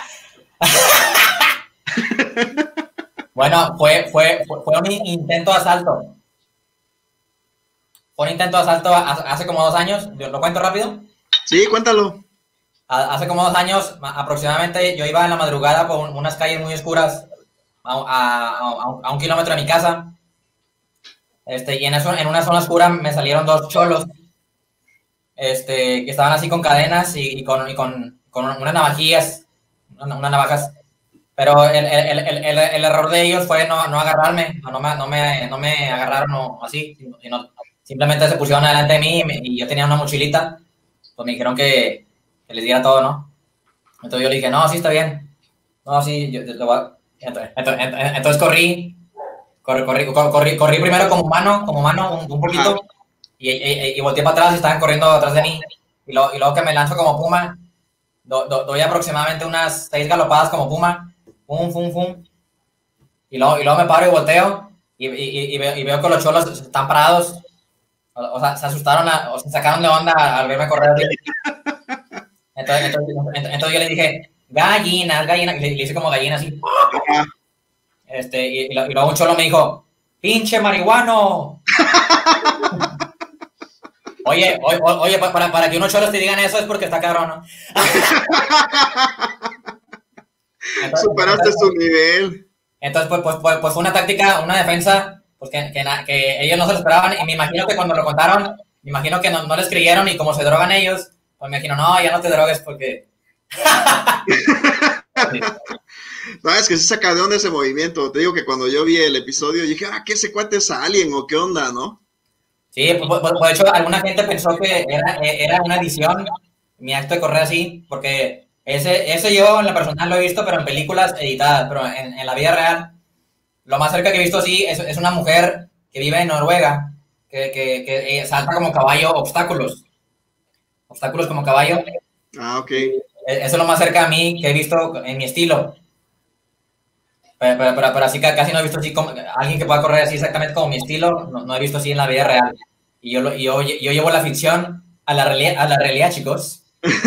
Bueno, fue un intento de asalto. Fue un intento de asalto hace como 2 años. ¿Lo cuento rápido? Sí, cuéntalo. Hace como 2 años aproximadamente, yo iba en la madrugada por unas calles muy oscuras a 1 kilómetro de mi casa. Y en una zona oscura me salieron 2 cholos que estaban así con cadenas y con unas navajillas, unas navajas. Pero el error de ellos fue no agarrarme, no me agarraron así, sino simplemente se pusieron delante de mí y yo tenía una mochilita, pues me dijeron que les diera todo, ¿no? Entonces yo le dije, no, sí, está bien. No, sí, yo lo voy a... Entonces corrí primero como humano un poquito y volteé para atrás y estaban corriendo atrás de mí. Y luego que me lanzo como puma, doy aproximadamente unas 6 galopadas como puma. Fum, fum, fum. Y luego me paro y volteo y veo que los cholos están parados. O sea, se asustaron o se sacaron de onda al verme correr así. Entonces yo le dije, gallinas, y le hice como gallina así. Y luego un cholo me dijo, pinche marihuano. Oye, para que unos cholos te digan eso es porque está cabrón, ¿no? Superaste su nivel. Entonces, pues fue una táctica, una defensa, pues que ellos no se lo esperaban. Y me imagino que cuando lo contaron, me imagino que no les creyeron. Y como se drogan ellos, pues me imagino, no, ya no te drogues porque... Sí. No, es que se saca de onda ese movimiento. Te digo que cuando yo vi el episodio, dije, ¿qué ese cuate es Alien o qué onda, no? Sí, pues de hecho, alguna gente pensó que era una edición, mi acto de correr así, porque ese yo en la personal lo he visto, pero en películas editadas, pero en la vida real, lo más cerca que he visto así es una mujer que vive en Noruega, que salta como caballo obstáculos como caballo. Ah, ok. Eso es lo más cerca a mí que he visto en mi estilo. Pero así casi no he visto así como alguien que pueda correr así exactamente como mi estilo, no he visto así en la vida real. Y yo llevo la ficción a la realidad, chicos.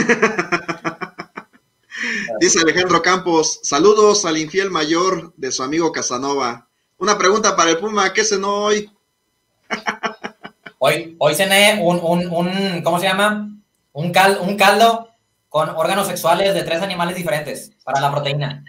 Dice Alejandro Campos, saludos al infiel mayor de su amigo Casanova. Una pregunta para el Puma, ¿qué cenó hoy? Hoy cené un ¿cómo se llama? Un caldo con órganos sexuales de 3 animales diferentes para la proteína.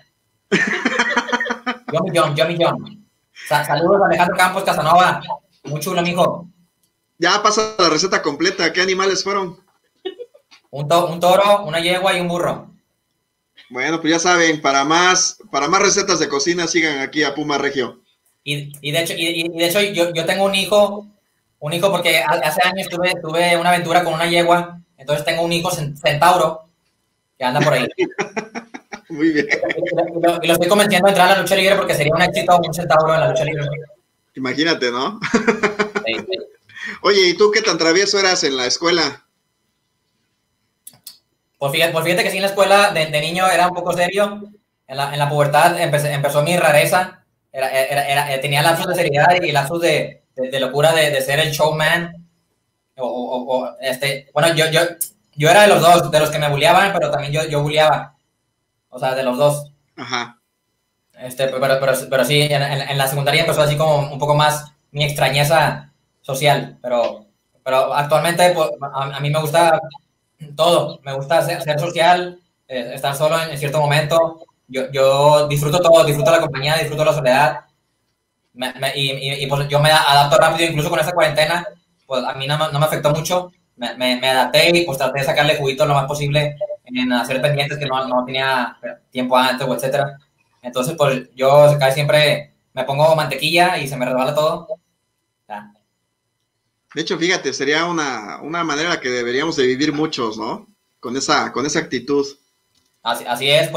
Yummy John. Saludos a Alejandro Campos Casanova. Muy chulo, mijo. Ya pasa la receta completa. ¿Qué animales fueron? Un toro, una yegua y un burro. Bueno, pues ya saben, para más recetas de cocina, sigan aquí a Puma Regio. Y de hecho yo tengo un hijo porque hace años tuve una aventura con una yegua, entonces tengo un hijo centauro que anda por ahí. Muy bien. Y lo estoy convenciendo a entrar a la lucha libre porque sería un éxito un centauro en la lucha libre. Imagínate, ¿no? Sí. Oye, ¿y tú qué tan travieso eras en la escuela? Pues fíjate que sí, en la escuela de niño era un poco serio. En la pubertad empezó mi rareza. Tenía lapsos de seriedad y lapsos de locura de ser el showman. Bueno, yo era de los dos, de los que me bulleaban, pero también yo bulleaba. O sea, de los dos. Ajá. Pero sí, en la secundaria empezó así como un poco más mi extrañeza social. Pero actualmente pues, a mí me gusta todo. Me gusta ser social, estar solo en cierto momento. Yo disfruto todo, disfruto la compañía, disfruto la soledad. Y pues yo me adapto rápido, incluso con esta cuarentena, pues a mí no me afectó mucho. Me adapté y pues traté de sacarle juguito lo más posible en hacer pendientes que no tenía tiempo antes o etcétera. Entonces, pues yo casi siempre me pongo mantequilla y se me resbala todo. Ya. De hecho, fíjate, sería una manera que deberíamos de vivir muchos, ¿no? con esa actitud. Así es,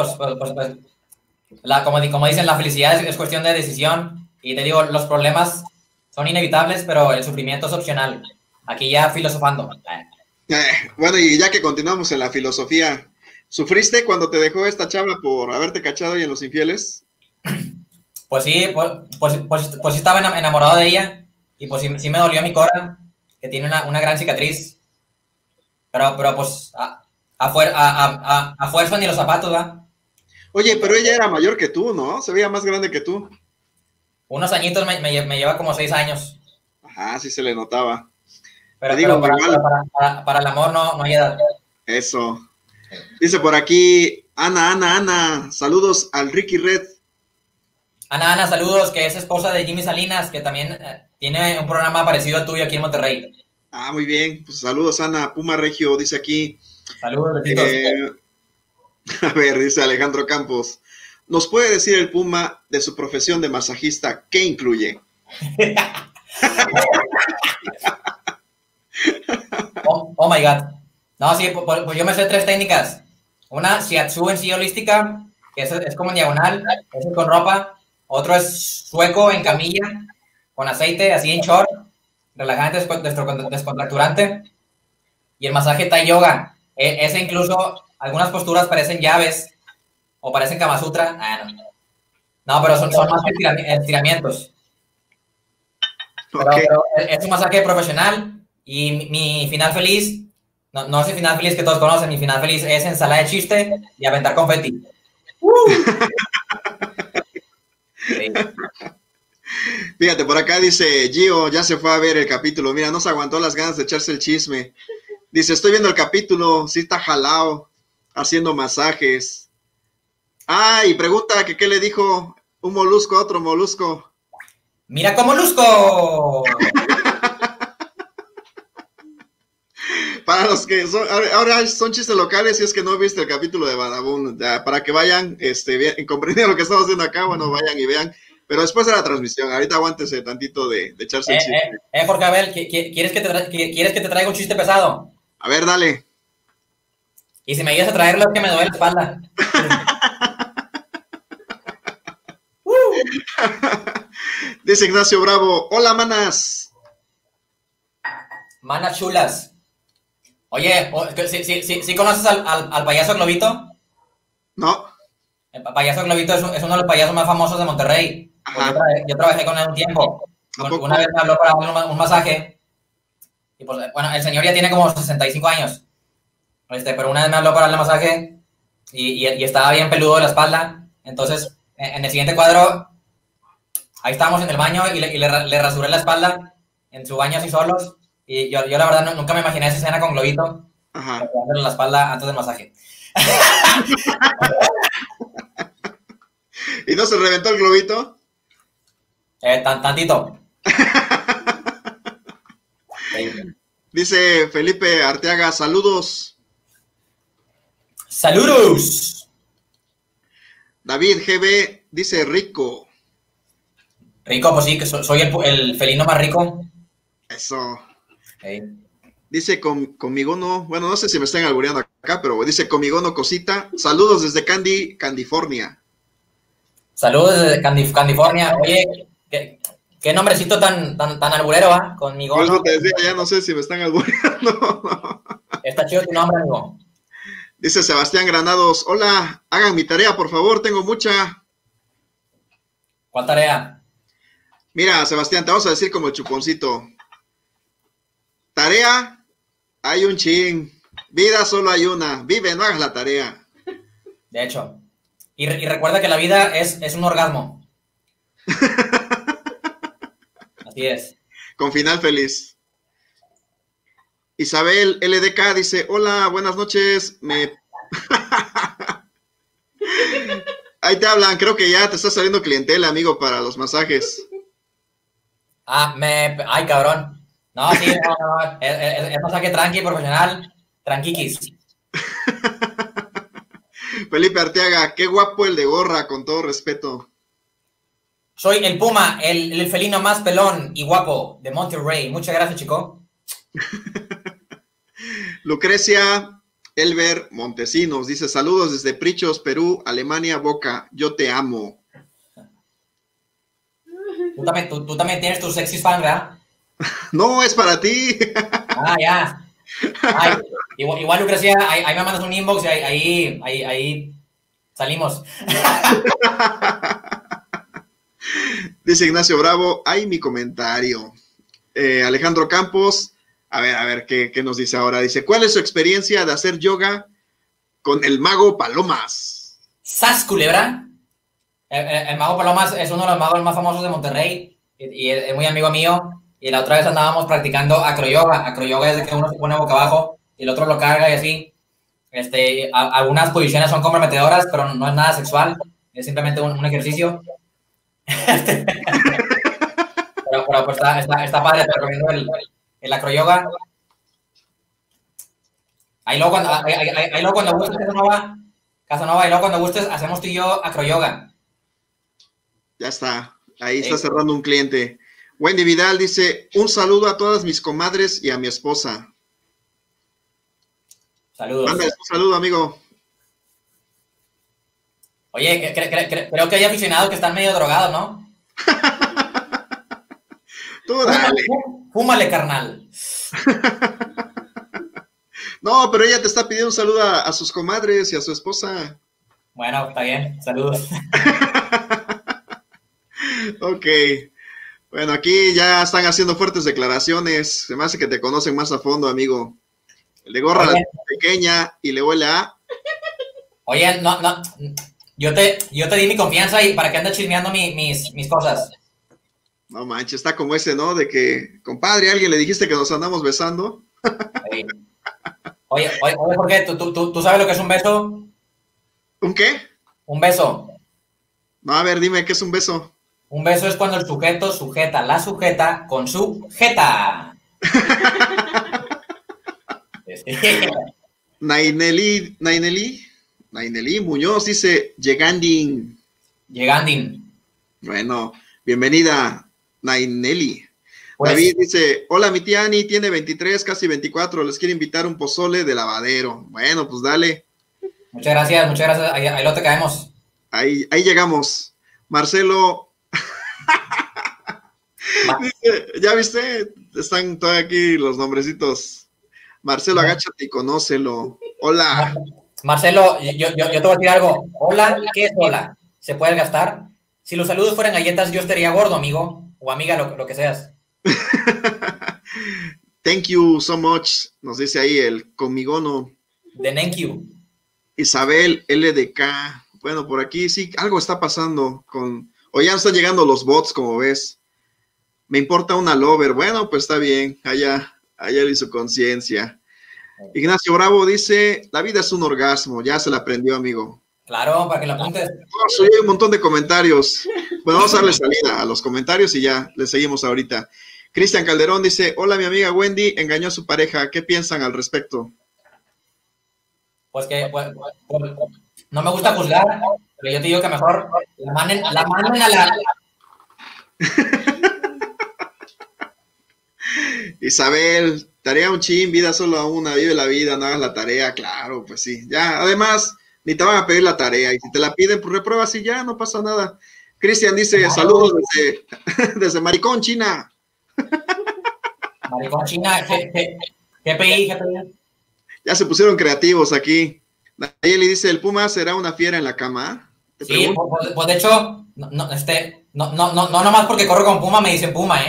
como dicen, la felicidad es cuestión de decisión. Y te digo, los problemas son inevitables, pero el sufrimiento es opcional. Aquí ya filosofando. Bueno, y ya que continuamos en la filosofía, ¿sufriste cuando te dejó esta chava por haberte cachado y en Los Infieles? Pues sí, pues estaba enamorado de ella y pues sí me dolió mi cora, que tiene una gran cicatriz. Pero pues a fuerza ni los zapatos, ¿va? Oye, pero ella era mayor que tú, ¿no? Se veía más grande que tú. Unos añitos me lleva como 6 años. Ajá, sí se le notaba. Pero, Te digo, pero igual. para el amor no hay edad. Eso. Dice por aquí, Ana, saludos al Ricky Red. Ana, saludos, que es esposa de Jimmy Salinas, que también tiene un programa parecido al tuyo aquí en Monterrey. Ah, muy bien. Pues saludos, Ana. Puma Regio dice aquí. Saludos, besitos. A ver, dice Alejandro Campos. ¿Nos puede decir el Puma de su profesión de masajista qué incluye? Oh my God. No, sí, pues yo me sé 3 técnicas. Una, shiatsu en silla holística, que es como en diagonal, es con ropa. Otro es sueco en camilla, con aceite, así en short, relajante, descontracturante. Y el masaje Thai Yoga. Ese incluso, algunas posturas parecen llaves o parecen Kama Sutra. No, pero son más estiramientos. Okay. Pero es un masaje profesional y mi final feliz, no es el final feliz que todos conocen, mi final feliz es ensalada de chiste y aventar confeti. Sí. Fíjate, por acá dice Gio, ya se fue a ver el capítulo. Mira, no se aguantó las ganas de echarse el chisme. Dice, estoy viendo el capítulo, sí está jalao, haciendo masajes. Ah, y pregunta que qué le dijo un molusco a otro molusco. ¡Mira cómo luzco! Para los que son, ahora son chistes locales, si es que no viste el capítulo de Badabun, para que vayan comprendiendo lo que estamos haciendo acá, bueno, vayan y vean. Pero después de la transmisión, ahorita aguántese tantito de echarse el chiste. Jorge Abel, ¿quieres que te traiga un chiste pesado? A ver, dale. Y si me ayudas a traerlo es que me duele la espalda. Dice Ignacio Bravo, hola manas. Manas chulas. Oye, ¿sí conoces al payaso Globito? No. El payaso Globito es uno de los payasos más famosos de Monterrey. Pues yo trabajé con él un tiempo. Una vez me habló para darle un masaje. Y pues, bueno, el señor ya tiene como 65 años. Pero una vez me habló para darle masaje y estaba bien peludo de la espalda. Entonces, en el siguiente cuadro, ahí estábamos en el baño y le rasuré la espalda en su baño así solos. Y yo la verdad nunca me imaginé esa escena con Globito. Ajá. La espalda antes del masaje. ¿Y no se reventó el globito? Tantito. Dice Felipe Arteaga, saludos. ¡Saludos! David GB dice rico. Rico, pues sí, que soy el felino más rico. Eso. Hey. Dice conmigo no, bueno, no sé si me están albureando acá, pero dice conmigo no cosita. Saludos desde California. Saludos desde California. Oye, ¿qué nombrecito tan alburero, va? Conmigo. Por eso te decía, ya no sé si me están albureando. Está chido tu nombre, amigo. Dice Sebastián Granados, hola, hagan mi tarea, por favor, tengo mucha. ¿Cuál tarea? Mira, Sebastián, te vamos a decir como el chuponcito. Tarea, hay un chin. Vida solo hay una. Vive, no hagas la tarea. De hecho. Y recuerda que la vida es un orgasmo. Así es. Con final feliz. Isabel LDK dice, hola, buenas noches. Ahí te hablan, creo que ya te está saliendo clientela, amigo, para los masajes. Ay, cabrón. No, sí, no. Es masaje tranqui, profesional, tranquiquis. Felipe Arteaga, qué guapo el de gorra, con todo respeto. Soy el Puma, el felino más pelón y guapo de Monterrey. Muchas gracias, chico. Lucrecia Elber Montesinos dice, saludos desde Prichos, Perú, Alemania, Boca, yo te amo. Tú también tienes tus sexy fan, ¿verdad? No, es para ti. Ah, ya. Ay, igual Lucrecia, ahí me mandas un inbox y ahí salimos. Dice Ignacio Bravo, hay mi comentario. Alejandro Campos, a ver, ¿qué nos dice ahora? Dice, ¿cuál es su experiencia de hacer yoga con el mago Palomas? ¡Sas, culebra! El mago Palomas es uno de los magos más famosos de Monterrey y es muy amigo mío. Y la otra vez andábamos practicando acroyoga. Acroyoga es de que uno se pone boca abajo y el otro lo carga y así. Algunas posiciones son comprometedoras, pero no es nada sexual. Es simplemente un ejercicio. pero pues está padre, te recomiendo el acroyoga. Ahí luego cuando gustes, Casanova, y luego cuando gustes, hacemos tú y yo acroyoga. Ya está, ahí está cerrando un cliente. Wendy Vidal dice, un saludo a todas mis comadres y a mi esposa. Saludos. Mándales un saludo, amigo. Oye, creo que hay aficionados que están medio drogados, ¿no? Tú dale. Fúmale, carnal. No, pero ella te está pidiendo un saludo a sus comadres y a su esposa. Bueno, está bien. Saludos. Ok. Bueno, aquí ya están haciendo fuertes declaraciones. Se me hace que te conocen más a fondo, amigo. El de gorra pequeña y le huele a... Oye, no. Yo te di mi confianza y para que andes chismeando mis cosas. No manches, está como ese, ¿no? De que, compadre, ¿a alguien le dijiste que nos andamos besando? Sí. Oye, ¿por qué? ¿Tú sabes lo que es un beso? ¿Un qué? Un beso. No, a ver, dime, ¿qué es un beso? Un beso es cuando el sujeto sujeta la sujeta con su jeta. Naineli Muñoz dice, Llegandin. Bueno, bienvenida, Naineli. Pues, David dice, hola, mi tía Ani tiene 23, casi 24, les quiere invitar un pozole de lavadero. Bueno, pues dale. Muchas gracias, ahí lo te caemos. Ahí llegamos. Marcelo, dice, ¿ya viste? Están todavía aquí los nombrecitos. Marcelo, agáchate y conócelo. Hola. Marcelo, yo te voy a decir algo. Hola, ¿qué es hola? ¿Se puede gastar? Si los saludos fueran galletas, yo estaría gordo, amigo. O amiga, lo que seas. Thank you so much, nos dice ahí el comigono. De thank you. Isabel LDK. Bueno, por aquí sí, algo está pasando con... O ya están llegando los bots, como ves. Me importa una lover. Bueno, pues está bien. Allá y su conciencia. Ignacio Bravo dice, la vida es un orgasmo. Ya se la aprendió, amigo. Claro, para que lo apuntes. Hay un montón de comentarios. Bueno, vamos a darle salida a los comentarios y ya le seguimos ahorita. Cristian Calderón dice, hola, mi amiga Wendy engañó a su pareja. ¿Qué piensan al respecto? Pues que no me gusta juzgar, pero yo te digo que mejor la manden a la... Isabel, tarea un chin, vida solo a una, vive la vida, no hagas la tarea, claro, pues sí. Ya, además, ni te van a pedir la tarea, y si te la piden, pues repruebas y ya, no pasa nada. Cristian dice, claro. Saludos desde Maricón, China. Maricón, China, GPI. Ya se pusieron creativos aquí. Nayeli dice, ¿el Puma será una fiera en la cama? Sí, pues de hecho, no nomás porque corro con Puma me dicen Puma,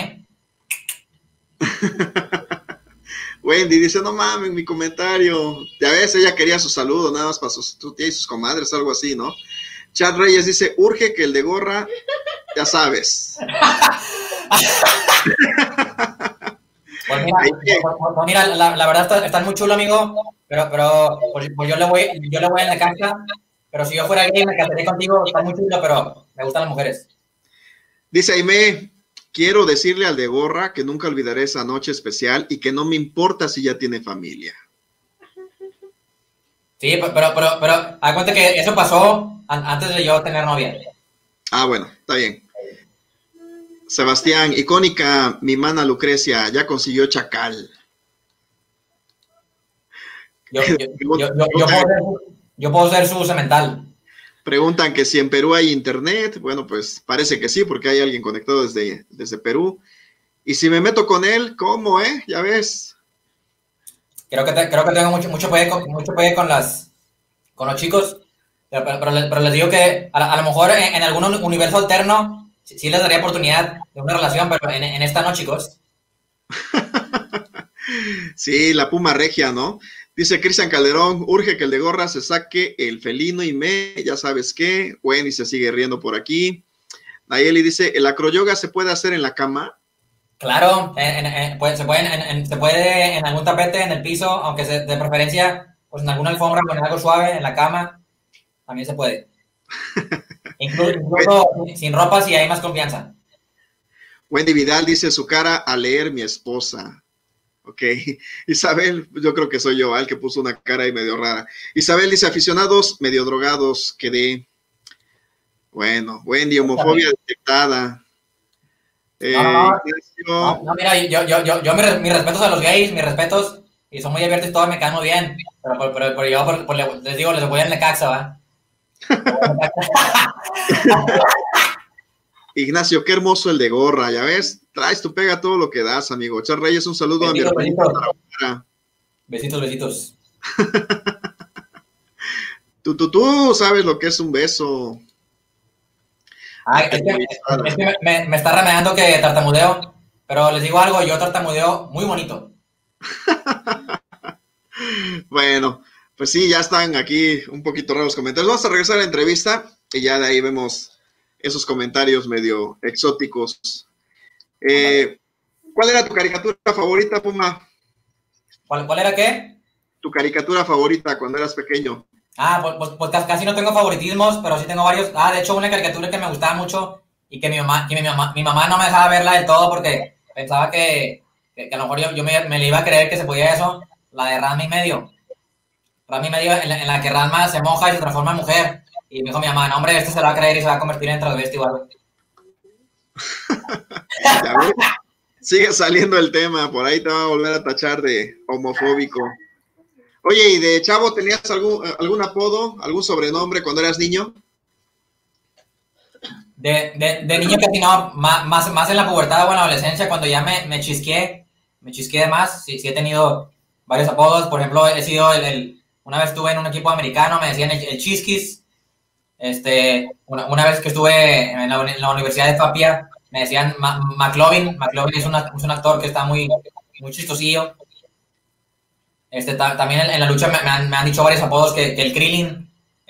Wendy dice, no mames, mi comentario. Ya ves, ella quería su saludo, nada más para sus tías y sus comadres, algo así, ¿no? Chad Reyes dice, urge que el de gorra, ya sabes. Pues mira, la verdad está muy chulo, amigo, pero pues yo le voy en la cancha, pero si yo fuera gay me casaría contigo, está muy chulo, pero me gustan las mujeres. Dice Aime, quiero decirle al de gorra que nunca olvidaré esa noche especial y que no me importa si ya tiene familia. Sí, pero haz cuenta que eso pasó antes de yo tener novia. Ah, bueno, está bien. Sebastián, icónica, mi mana Lucrecia, ya consiguió chacal. Yo puedo ser su cemental. Preguntan que si en Perú hay internet. Bueno, pues parece que sí, porque hay alguien conectado desde Perú. Y si me meto con él, ¿cómo, Ya ves. Creo que tengo mucho pegue con los chicos, pero les digo que a lo mejor en algún universo alterno sí les daría oportunidad de una relación, pero en esta no, chicos. Sí, la Puma Regia, ¿no? Dice Cristian Calderón, urge que el de gorra se saque el felino y ya sabes qué. Wendy se sigue riendo por aquí. Nayeli dice, ¿el acroyoga se puede hacer en la cama? Claro, se puede en algún tapete, en el piso, aunque de preferencia, pues en alguna alfombra, con algo suave, en la cama, también se puede. Incluso sin ropa, si hay más confianza. Wendy Vidal dice, su cara a leer mi esposa. Ok. Isabel, yo creo que soy yo, el que puso una cara ahí medio rara. Isabel dice, aficionados medio drogados, quedé. Bueno, Wendy, homofobia detectada. No, mira, yo mis respetos a los gays, mis respetos, y son muy abiertos y todo, me caen muy bien, pero yo les digo, les voy a Necaxa, ¿va? Ignacio, qué hermoso el de gorra, ya ves, traes tu pega todo lo que das, amigo. Char Reyes, un saludo a mi hermanito. Besitos. Tú sabes lo que es un beso. Ay, es que me está remedando que tartamudeo, pero les digo algo, yo tartamudeo muy bonito. Bueno, pues sí, ya están aquí un poquito raros los comentarios. Vamos a regresar a la entrevista y ya de ahí vemos esos comentarios medio exóticos. ¿Cuál era tu caricatura favorita, Puma? ¿Cuál era qué? Tu caricatura favorita cuando eras pequeño. Pues casi no tengo favoritismos, pero sí tengo varios. De hecho, una caricatura que me gustaba mucho y que mi mamá no me dejaba verla del todo porque pensaba que a lo mejor yo me le iba a creer que se podía eso, la de Ranma y medio. Ranma y medio en la que Ranma se moja y se transforma en mujer. Y me dijo mi mamá, no, hombre, este se lo va a creer y se va a convertir en transvesti igual. Sigue saliendo el tema, por ahí te va a volver a tachar de homofóbico. Oye, ¿y de chavo tenías algún apodo, algún sobrenombre cuando eras niño? De niño casi no, más en la pubertad o en la adolescencia, cuando ya me chisqué de más, sí he tenido varios apodos. Por ejemplo, he sido una vez estuve en un equipo americano, me decían el Chisquis. Una vez que estuve en la Universidad de Fapia, me decían McLovin. McLovin es un actor que está muy chistosillo. También en la lucha me han dicho varios apodos que el Krillin.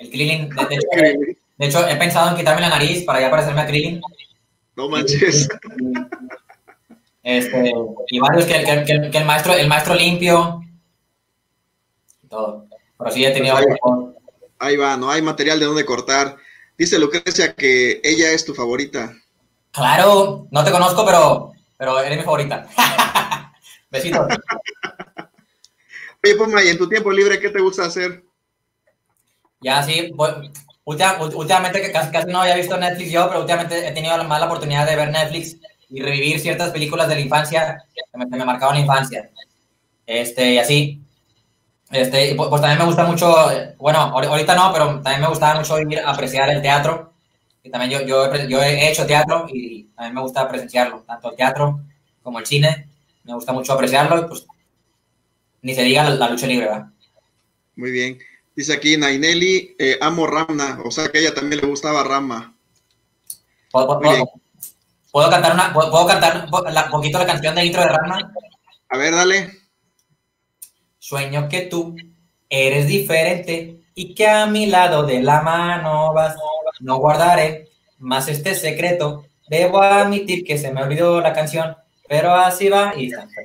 De hecho, he pensado en quitarme la nariz para ya parecerme a Krillin. No manches. Y varios que el maestro limpio. Y todo. Pero sí he tenido varios apodos. Ahí va, no hay material de dónde cortar. Dice Lucrecia que ella es tu favorita. Claro, no te conozco, pero eres mi favorita. Besitos. Oye, Puma, ¿y en tu tiempo libre qué te gusta hacer? Ya sí, últimamente que casi no había visto Netflix yo, pero últimamente he tenido más la oportunidad de ver Netflix y revivir ciertas películas de la infancia que me marcaron la infancia. Y así. Pues también me gusta mucho, bueno, ahorita no, pero también me gustaba mucho ir a apreciar el teatro. Y también yo he hecho teatro y también me gusta presenciarlo, tanto el teatro como el cine. Me gusta mucho apreciarlo y pues ni se diga la lucha libre, ¿verdad? Muy bien. Dice aquí Naineli, amo Rama, o sea que a ella también le gustaba Rama. ¿Puedo cantar un poquito la canción de intro de Rama? A ver, dale. Sueño que tú eres diferente y que a mi lado de la mano vas. No guardaré más este secreto. Debo admitir que se me olvidó la canción, pero así va y está.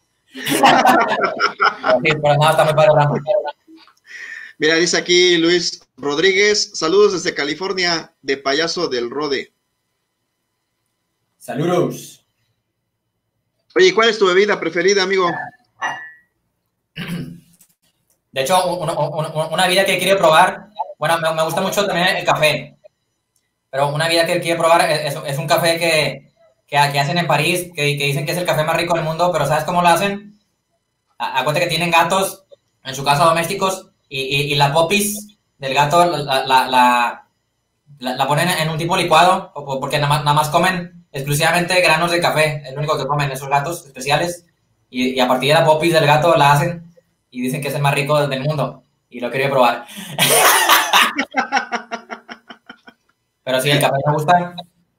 Pero no, está muy padre. Mira, dice aquí Luis Rodríguez, saludos desde California, de Payaso del Rode. Saludos. Oye, ¿cuál es tu bebida preferida, amigo? De hecho, una bebida que quiero probar, bueno, me gusta mucho también el café, pero una bebida que quiero probar es un café que hacen en París, que dicen que es el café más rico del mundo, pero ¿sabes cómo lo hacen? Acuérdate que tienen gatos en su casa domésticos y la popis del gato la ponen en un tipo licuado porque nada más comen exclusivamente granos de café, es lo único que comen esos gatos especiales y a partir de la popis del gato la hacen y dicen que es el más rico del mundo y lo quería probar. Pero sí, el café me gusta.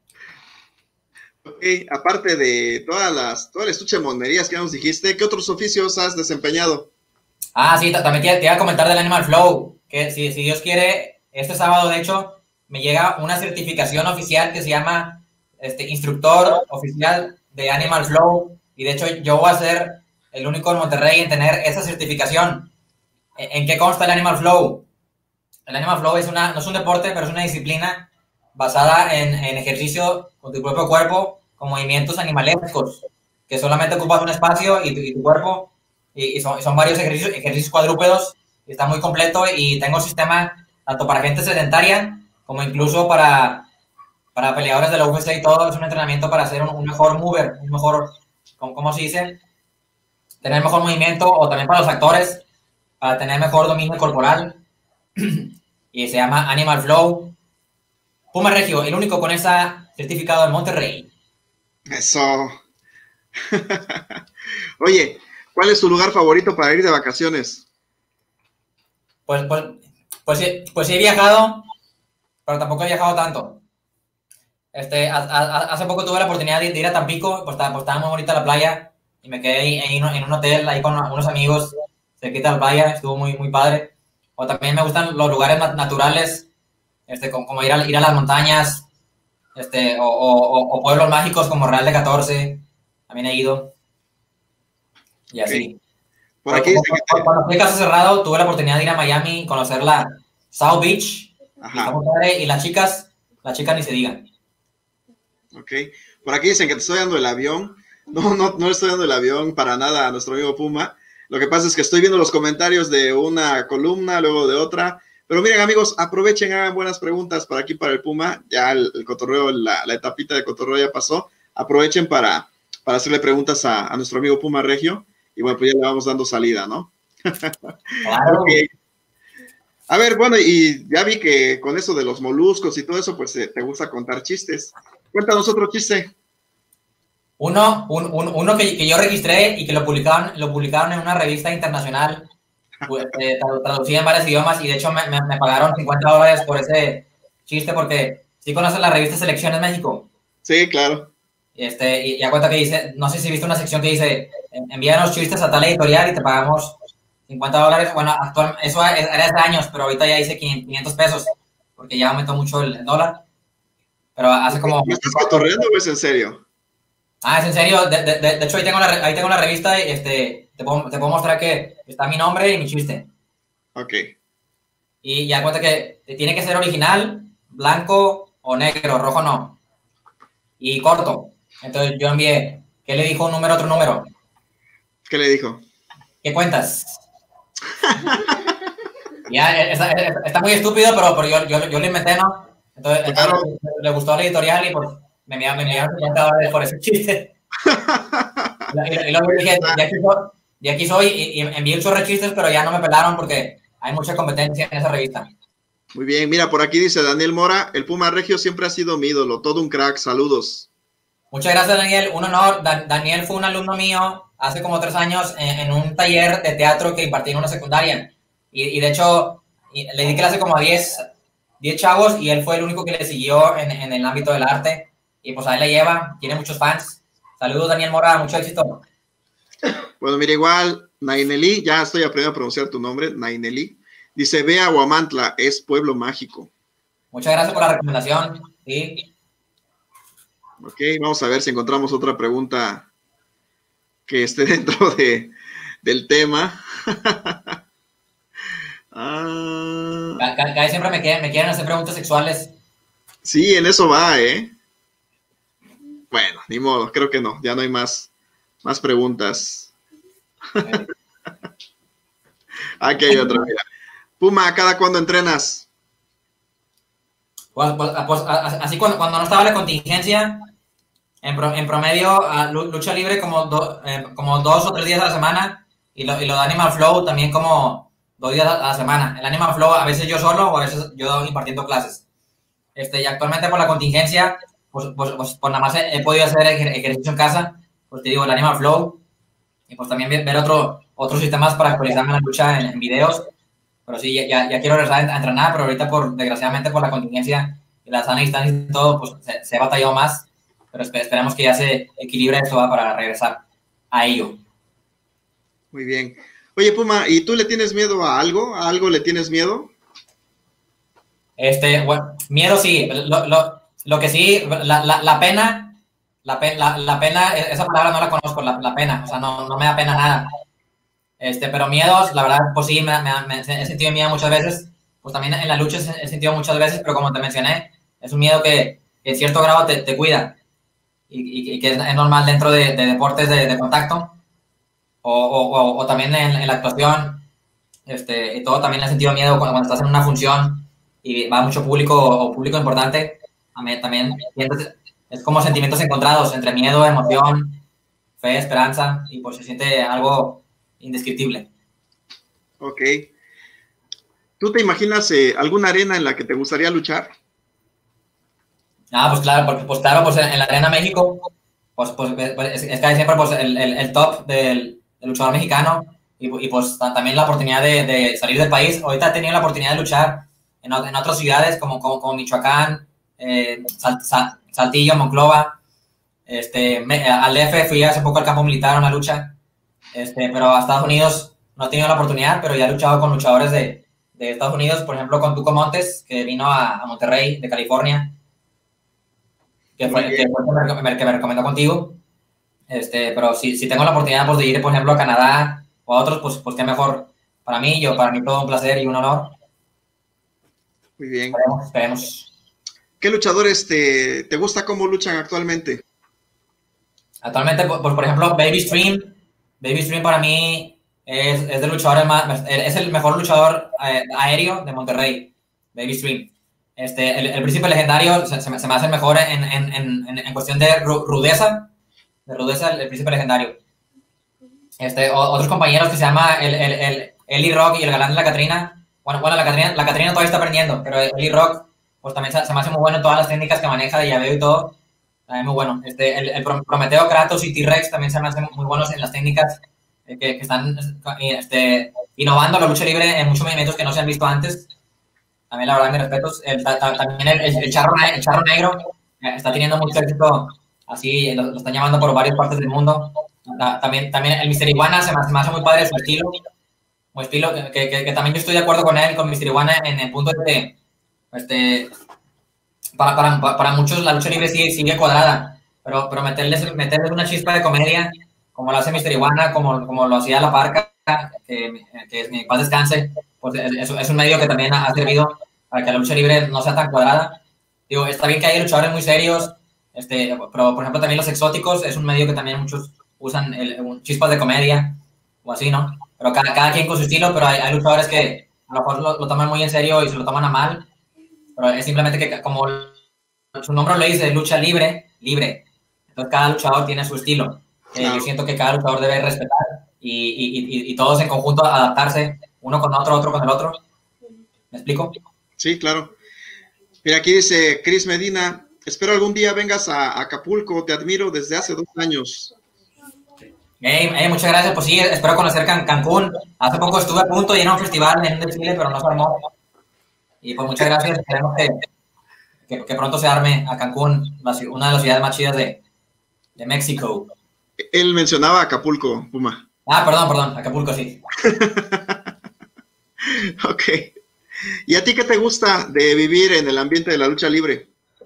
Ok, aparte de todo el estuche de monerías que nos dijiste, ¿qué otros oficios has desempeñado? Ah, sí, también te iba a comentar del Animal Flow, que si Dios quiere, este sábado, de hecho, me llega una certificación oficial que se llama Instructor Oficial de Animal Flow, y de hecho yo voy a ser el único en Monterrey en tener esa certificación. ¿En qué consta el Animal Flow? El Animal Flow no es un deporte, pero es una disciplina basada en ejercicio con tu propio cuerpo, con movimientos animalescos, que solamente ocupas un espacio y tu cuerpo, y son varios ejercicios cuadrúpedos, y está muy completo, y tengo sistema tanto para gente sedentaria, como incluso para peleadores de la UFC y todo. Es un entrenamiento para ser un mejor mover, un mejor, ¿cómo se dice? Tener mejor movimiento, o también para los actores, para tener mejor dominio corporal, y se llama Animal Flow. Puma Regio, el único con ese certificado en Monterrey. Eso. Oye, ¿cuál es tu lugar favorito para ir de vacaciones? Pues sí he viajado, pero tampoco he viajado tanto. Hace poco tuve la oportunidad de ir a Tampico, pues estaba muy bonita la playa, y me quedé en un hotel ahí con unos amigos cerquita de la playa, estuvo muy, muy padre. O también me gustan los lugares naturales, como ir a las montañas, o pueblos mágicos como Real de 14, también he ido, y así. Okay. Por aquí dice que cuando fui a Caso Cerrado, tuve la oportunidad de ir a Miami y conocer la South Beach, y las chicas ni se digan. Ok, por aquí dicen que te estoy dando el avión. No le estoy dando el avión para nada a nuestro amigo Puma. Lo que pasa es que estoy viendo los comentarios de una columna, luego de otra. Pero miren, amigos, aprovechen, hagan buenas preguntas para aquí, para el Puma. Ya el cotorreo, la etapita de cotorreo ya pasó. Aprovechen para hacerle preguntas a nuestro amigo Puma Regio. Y bueno, pues ya le vamos dando salida, ¿no? Claro. Okay. A ver, bueno, y ya vi que con eso de los moluscos y todo eso, pues te gusta contar chistes. Cuéntanos otro chiste. Uno que yo registré y que lo publicaron en una revista internacional, traducida en varios idiomas, y de hecho me pagaron $50 por ese chiste, porque ¿sí conoces la revista Selecciones México? Sí, claro. Y a cuenta que dice, no sé si viste una sección que dice, envíanos chistes a tal editorial y te pagamos $50. Bueno, eso era hace años, pero ahorita ya dice $500, porque ya aumentó mucho el dólar. Pero hace como... ¿Me estás cotorreando o es en serio? Ah, es en serio. De hecho, ahí tengo la revista y te puedo mostrar que está mi nombre y mi chiste. Ok. Y ya cuenta que tiene que ser original, blanco o negro, rojo no. Y corto. Entonces yo envié, ¿qué le dijo un número a otro número? ¿Qué le dijo? ¿Qué cuentas? Ya, está muy estúpido, pero yo lo inventé, ¿no? Entonces Claro. le gustó la editorial y pues me enviaron $50 por ese chiste. Y luego dije, de aquí soy, y envié un chorro de chistes, pero ya no me pelaron porque hay mucha competencia en esa revista. Muy bien, mira, por aquí dice Daniel Mora, el Puma Regio siempre ha sido mi ídolo, todo un crack, saludos. Muchas gracias, Daniel, un honor. Daniel fue un alumno mío hace como 3 años en un taller de teatro que impartí en una secundaria, y de hecho le di clase como a 10 chavos, y él fue el único que le siguió en el ámbito del arte, y pues ahí le lleva, tiene muchos fans. Saludos, Daniel Mora, mucho éxito. Bueno, mira, igual, Naineli, ya estoy aprendiendo a pronunciar tu nombre, Naineli, dice, ve a Huamantla, es pueblo mágico. Muchas gracias por la recomendación, sí. Ok, vamos a ver si encontramos otra pregunta que esté dentro del tema. Cada siempre me quieren hacer preguntas sexuales. Sí, en eso va, ¿eh? Bueno, ni modo, creo que no, ya no hay más preguntas. Aquí hay otra, mira. Puma, ¿cada cuándo entrenas? Pues, así cuando no estaba la contingencia, en promedio lucha libre como 2 o 3 días a la semana, y lo de Animal Flow también como 2 días a la semana. El Animal Flow a veces yo solo o a veces yo impartiendo clases. Y actualmente por la contingencia, pues nada más he podido hacer ejercicio en casa, pues te digo, el Animal Flow, y pues también ver otros sistemas para actualizarme la lucha en videos. Pero sí, ya quiero regresar a entrenar, pero ahorita desgraciadamente por la contingencia y la sana distancia y todo, pues se ha batallado más, pero esperemos que ya se equilibre esto para regresar a ello. Muy bien. Oye, Puma, ¿y tú le tienes miedo a algo? ¿A algo le tienes miedo? Bueno, miedo sí. Lo que sí, la pena, esa palabra no la conozco, la pena, o sea, no me da pena nada. Pero miedos, la verdad, pues sí, he sentido miedo muchas veces, pues también en la lucha he sentido muchas veces, pero como te mencioné, es un miedo que en cierto grado te cuida y que es normal dentro de deportes de contacto o también en la actuación, y todo también he sentido miedo cuando estás en una función y va mucho público o público importante, también es como sentimientos encontrados entre miedo, emoción, fe, esperanza, y pues se siente algo indescriptible. Ok. ¿Tú te imaginas alguna arena en la que te gustaría luchar? Pues claro, porque pues claro, pues en la Arena México, pues es casi siempre pues el top del luchador mexicano y pues también la oportunidad de salir del país. Ahorita he tenido la oportunidad de luchar en otras ciudades como Michoacán, Saltillo, Monclova, al DF fui hace poco al campo militar a una lucha, pero a Estados Unidos no he tenido la oportunidad, pero ya he luchado con luchadores de Estados Unidos, por ejemplo con Tuco Montes, que vino a Monterrey, de California, que me recomendó contigo. Pero si tengo la oportunidad pues, de ir, por ejemplo, a Canadá o a otros, pues qué mejor para mí. Para mí todo un placer y un honor. Muy bien. Esperemos. ¿Qué luchadores te gusta cómo luchan actualmente? Actualmente, pues, por ejemplo, Baby Stream. Baby Stream para mí es de luchadores es el mejor luchador aéreo de Monterrey. Baby Stream. El príncipe legendario se me hace el mejor en cuestión de rudeza. De rudeza, el príncipe legendario. Otros compañeros que se llama el Eli Rock y el galán de la Catrina. Bueno, la Catrina todavía está aprendiendo, pero Eli Rock, pues también se me hace muy bueno en todas las técnicas que maneja de llaveo y todo. También muy bueno. El Prometeo, Kratos y T-Rex también se me hacen muy buenos en las técnicas que están innovando la lucha libre en muchos movimientos que no se han visto antes. También la verdad, mis respetos. También el Charro Negro está teniendo mucho éxito, así lo están llamando por varias partes del mundo. También el Mr. Iguana se me hace muy padre su estilo. Un estilo que también yo estoy de acuerdo con él, con Mr. Iguana, en el punto de que para muchos la lucha libre sigue cuadrada, pero meterles una chispa de comedia, como lo hace Mr. Iguana, como lo hacía La Parca, que en paz descanse, pues es un medio que también ha servido para que la lucha libre no sea tan cuadrada. Digo, está bien que hay luchadores muy serios, pero por ejemplo también los exóticos es un medio que también muchos usan chispas de comedia o así, ¿no? Pero cada quien con su estilo, pero hay luchadores que a lo mejor lo toman muy en serio y se lo toman a mal, pero es simplemente que como su nombre lo dice, lucha libre. Entonces cada luchador tiene su estilo. Claro. Yo siento que cada luchador debe respetar y todos en conjunto adaptarse, uno con otro con el otro. ¿Me explico? Sí, claro. Mira, aquí dice Chris Medina, espero algún día vengas a Acapulco, te admiro desde hace 2 años. Muchas gracias, pues sí, espero conocer Cancún. Hace poco estuve a punto de ir a un festival en un desfile, pero no se armó. Y pues muchas gracias, esperemos que pronto se arme a Cancún, una de las ciudades más chidas de México. Él mencionaba Acapulco, Puma. Perdón, Acapulco, sí. Ok. ¿Y a ti qué te gusta de vivir en el ambiente de la lucha libre?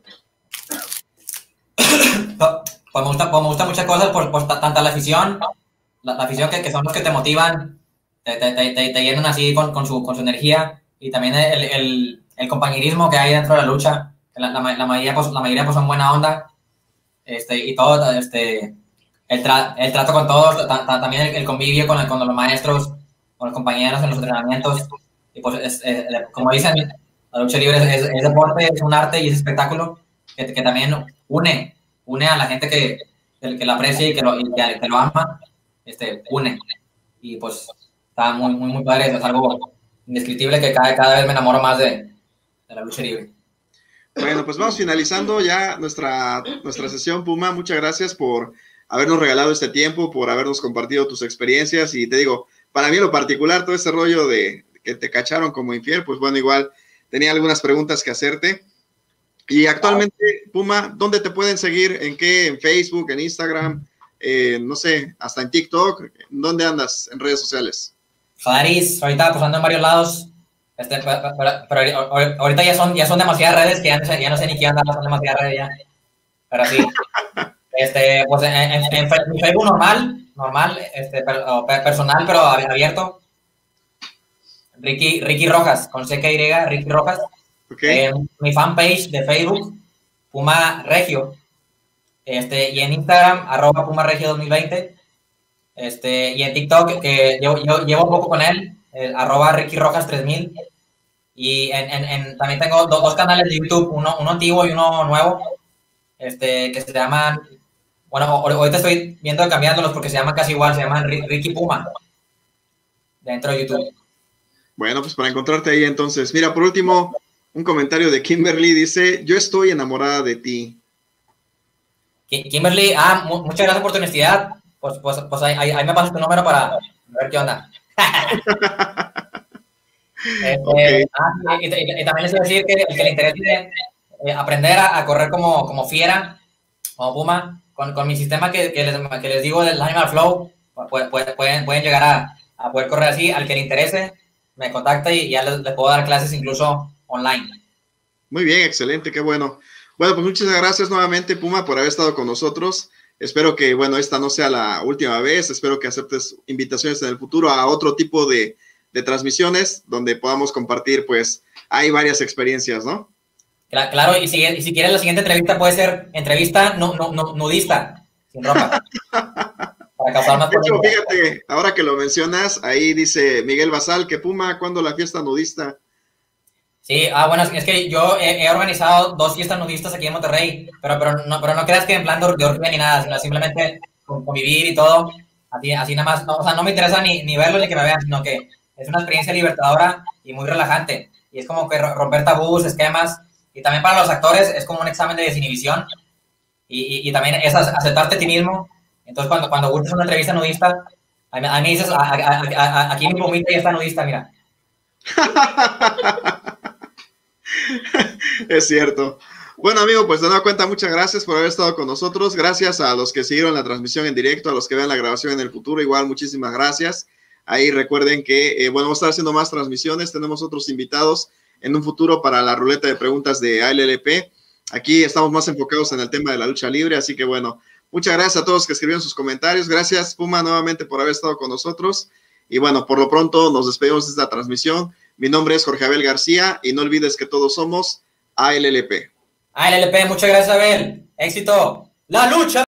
Pues me gusta muchas cosas, pues tanto la afición que son los que te motivan, te llenan así con su energía, y también el compañerismo que hay dentro de la lucha, la mayoría pues son buena onda, y todo, el trato con todos, también el convivio con los maestros, con los compañeros en los entrenamientos, y pues como dicen, la lucha libre es deporte, es un arte y es espectáculo que también une a la gente que la aprecia y que lo ama, une. y pues está muy padre, es algo indescriptible que cada vez me enamoro más de la lucha libre. Bueno, pues vamos finalizando ya nuestra sesión, Puma. Muchas gracias por habernos regalado este tiempo, por habernos compartido tus experiencias. Y te digo, para mí en lo particular, todo ese rollo de que te cacharon como infiel, pues bueno, igual tenía algunas preguntas que hacerte. Y actualmente, Puma, ¿dónde te pueden seguir? ¿En qué? ¿En Facebook? ¿En Instagram? No sé, hasta en TikTok. ¿Dónde andas en redes sociales? Jalaris, ahorita pues ando en varios lados. Pero ahorita ya son demasiadas redes que ya no sé ni qué andar, son demasiadas redes ya. Pero sí, pues en Facebook normal, personal, pero abierto. Ricky Rojas, con CKY, Ricky Rojas. Okay. Mi fanpage de Facebook, Puma Regio. Y en Instagram, @PumaRegio 2020. Y en TikTok, que llevo un poco con él, Ricky Rojas 3000. Y también tengo dos canales de YouTube, uno antiguo y uno nuevo, que se llaman, bueno, ahorita estoy viendo de cambiándolos porque se llaman casi igual, se llaman Ricky Puma, dentro de YouTube. Bueno, pues para encontrarte ahí entonces. Mira, por último, un comentario de Kimberly, dice, yo estoy enamorada de ti. Kimberly, muchas gracias por tu honestidad. Pues ahí me pasas tu número para ver qué onda. Okay. Y también les voy a decir que el que le interese aprender a correr como fiera, como Puma, con mi sistema que les digo del Animal Flow, pueden llegar a poder correr así. Al que le interese, me contacta y ya les puedo dar clases incluso online. Muy bien, excelente, qué bueno. Bueno, pues muchas gracias nuevamente, Puma, por haber estado con nosotros. Espero que, bueno, esta no sea la última vez. Espero que aceptes invitaciones en el futuro a otro tipo de transmisiones donde podamos compartir, pues, hay varias experiencias, ¿no? Claro, y si quieres la siguiente entrevista puede ser entrevista nudista, sin ropa. Para causar más polémica. Fíjate, ahora que lo mencionas, ahí dice Miguel Basal que Puma, ¿cuándo la fiesta nudista? Sí, bueno, es que yo he organizado 2 fiestas nudistas aquí en Monterrey, pero no creas que en plan de orgía ni nada, sino simplemente convivir y todo, así nada más, no, o sea, no me interesa ni verlo ni que me vean, sino que es una experiencia libertadora y muy relajante, y es como que romper tabús, esquemas, y también para los actores es como un examen de desinhibición, y también es aceptarte a ti mismo. Entonces cuando gustes una entrevista nudista, a mí me dices, aquí mi pomita ya está nudista, mira. Es cierto. Bueno, amigo, pues de nueva cuenta, muchas gracias por haber estado con nosotros. Gracias a los que siguieron la transmisión en directo, a los que vean la grabación en el futuro, igual muchísimas gracias. Ahí recuerden que, bueno, vamos a estar haciendo más transmisiones. Tenemos otros invitados en un futuro para la ruleta de preguntas de ALLP. Aquí estamos más enfocados en el tema de la lucha libre, así que bueno, muchas gracias a todos que escribieron sus comentarios. Gracias, Puma, nuevamente por haber estado con nosotros. Y bueno, por lo pronto nos despedimos de esta transmisión. Mi nombre es Jorge Abel García y no olvides que todos somos ALLP. ALLP, muchas gracias, Abel. Éxito. La lucha.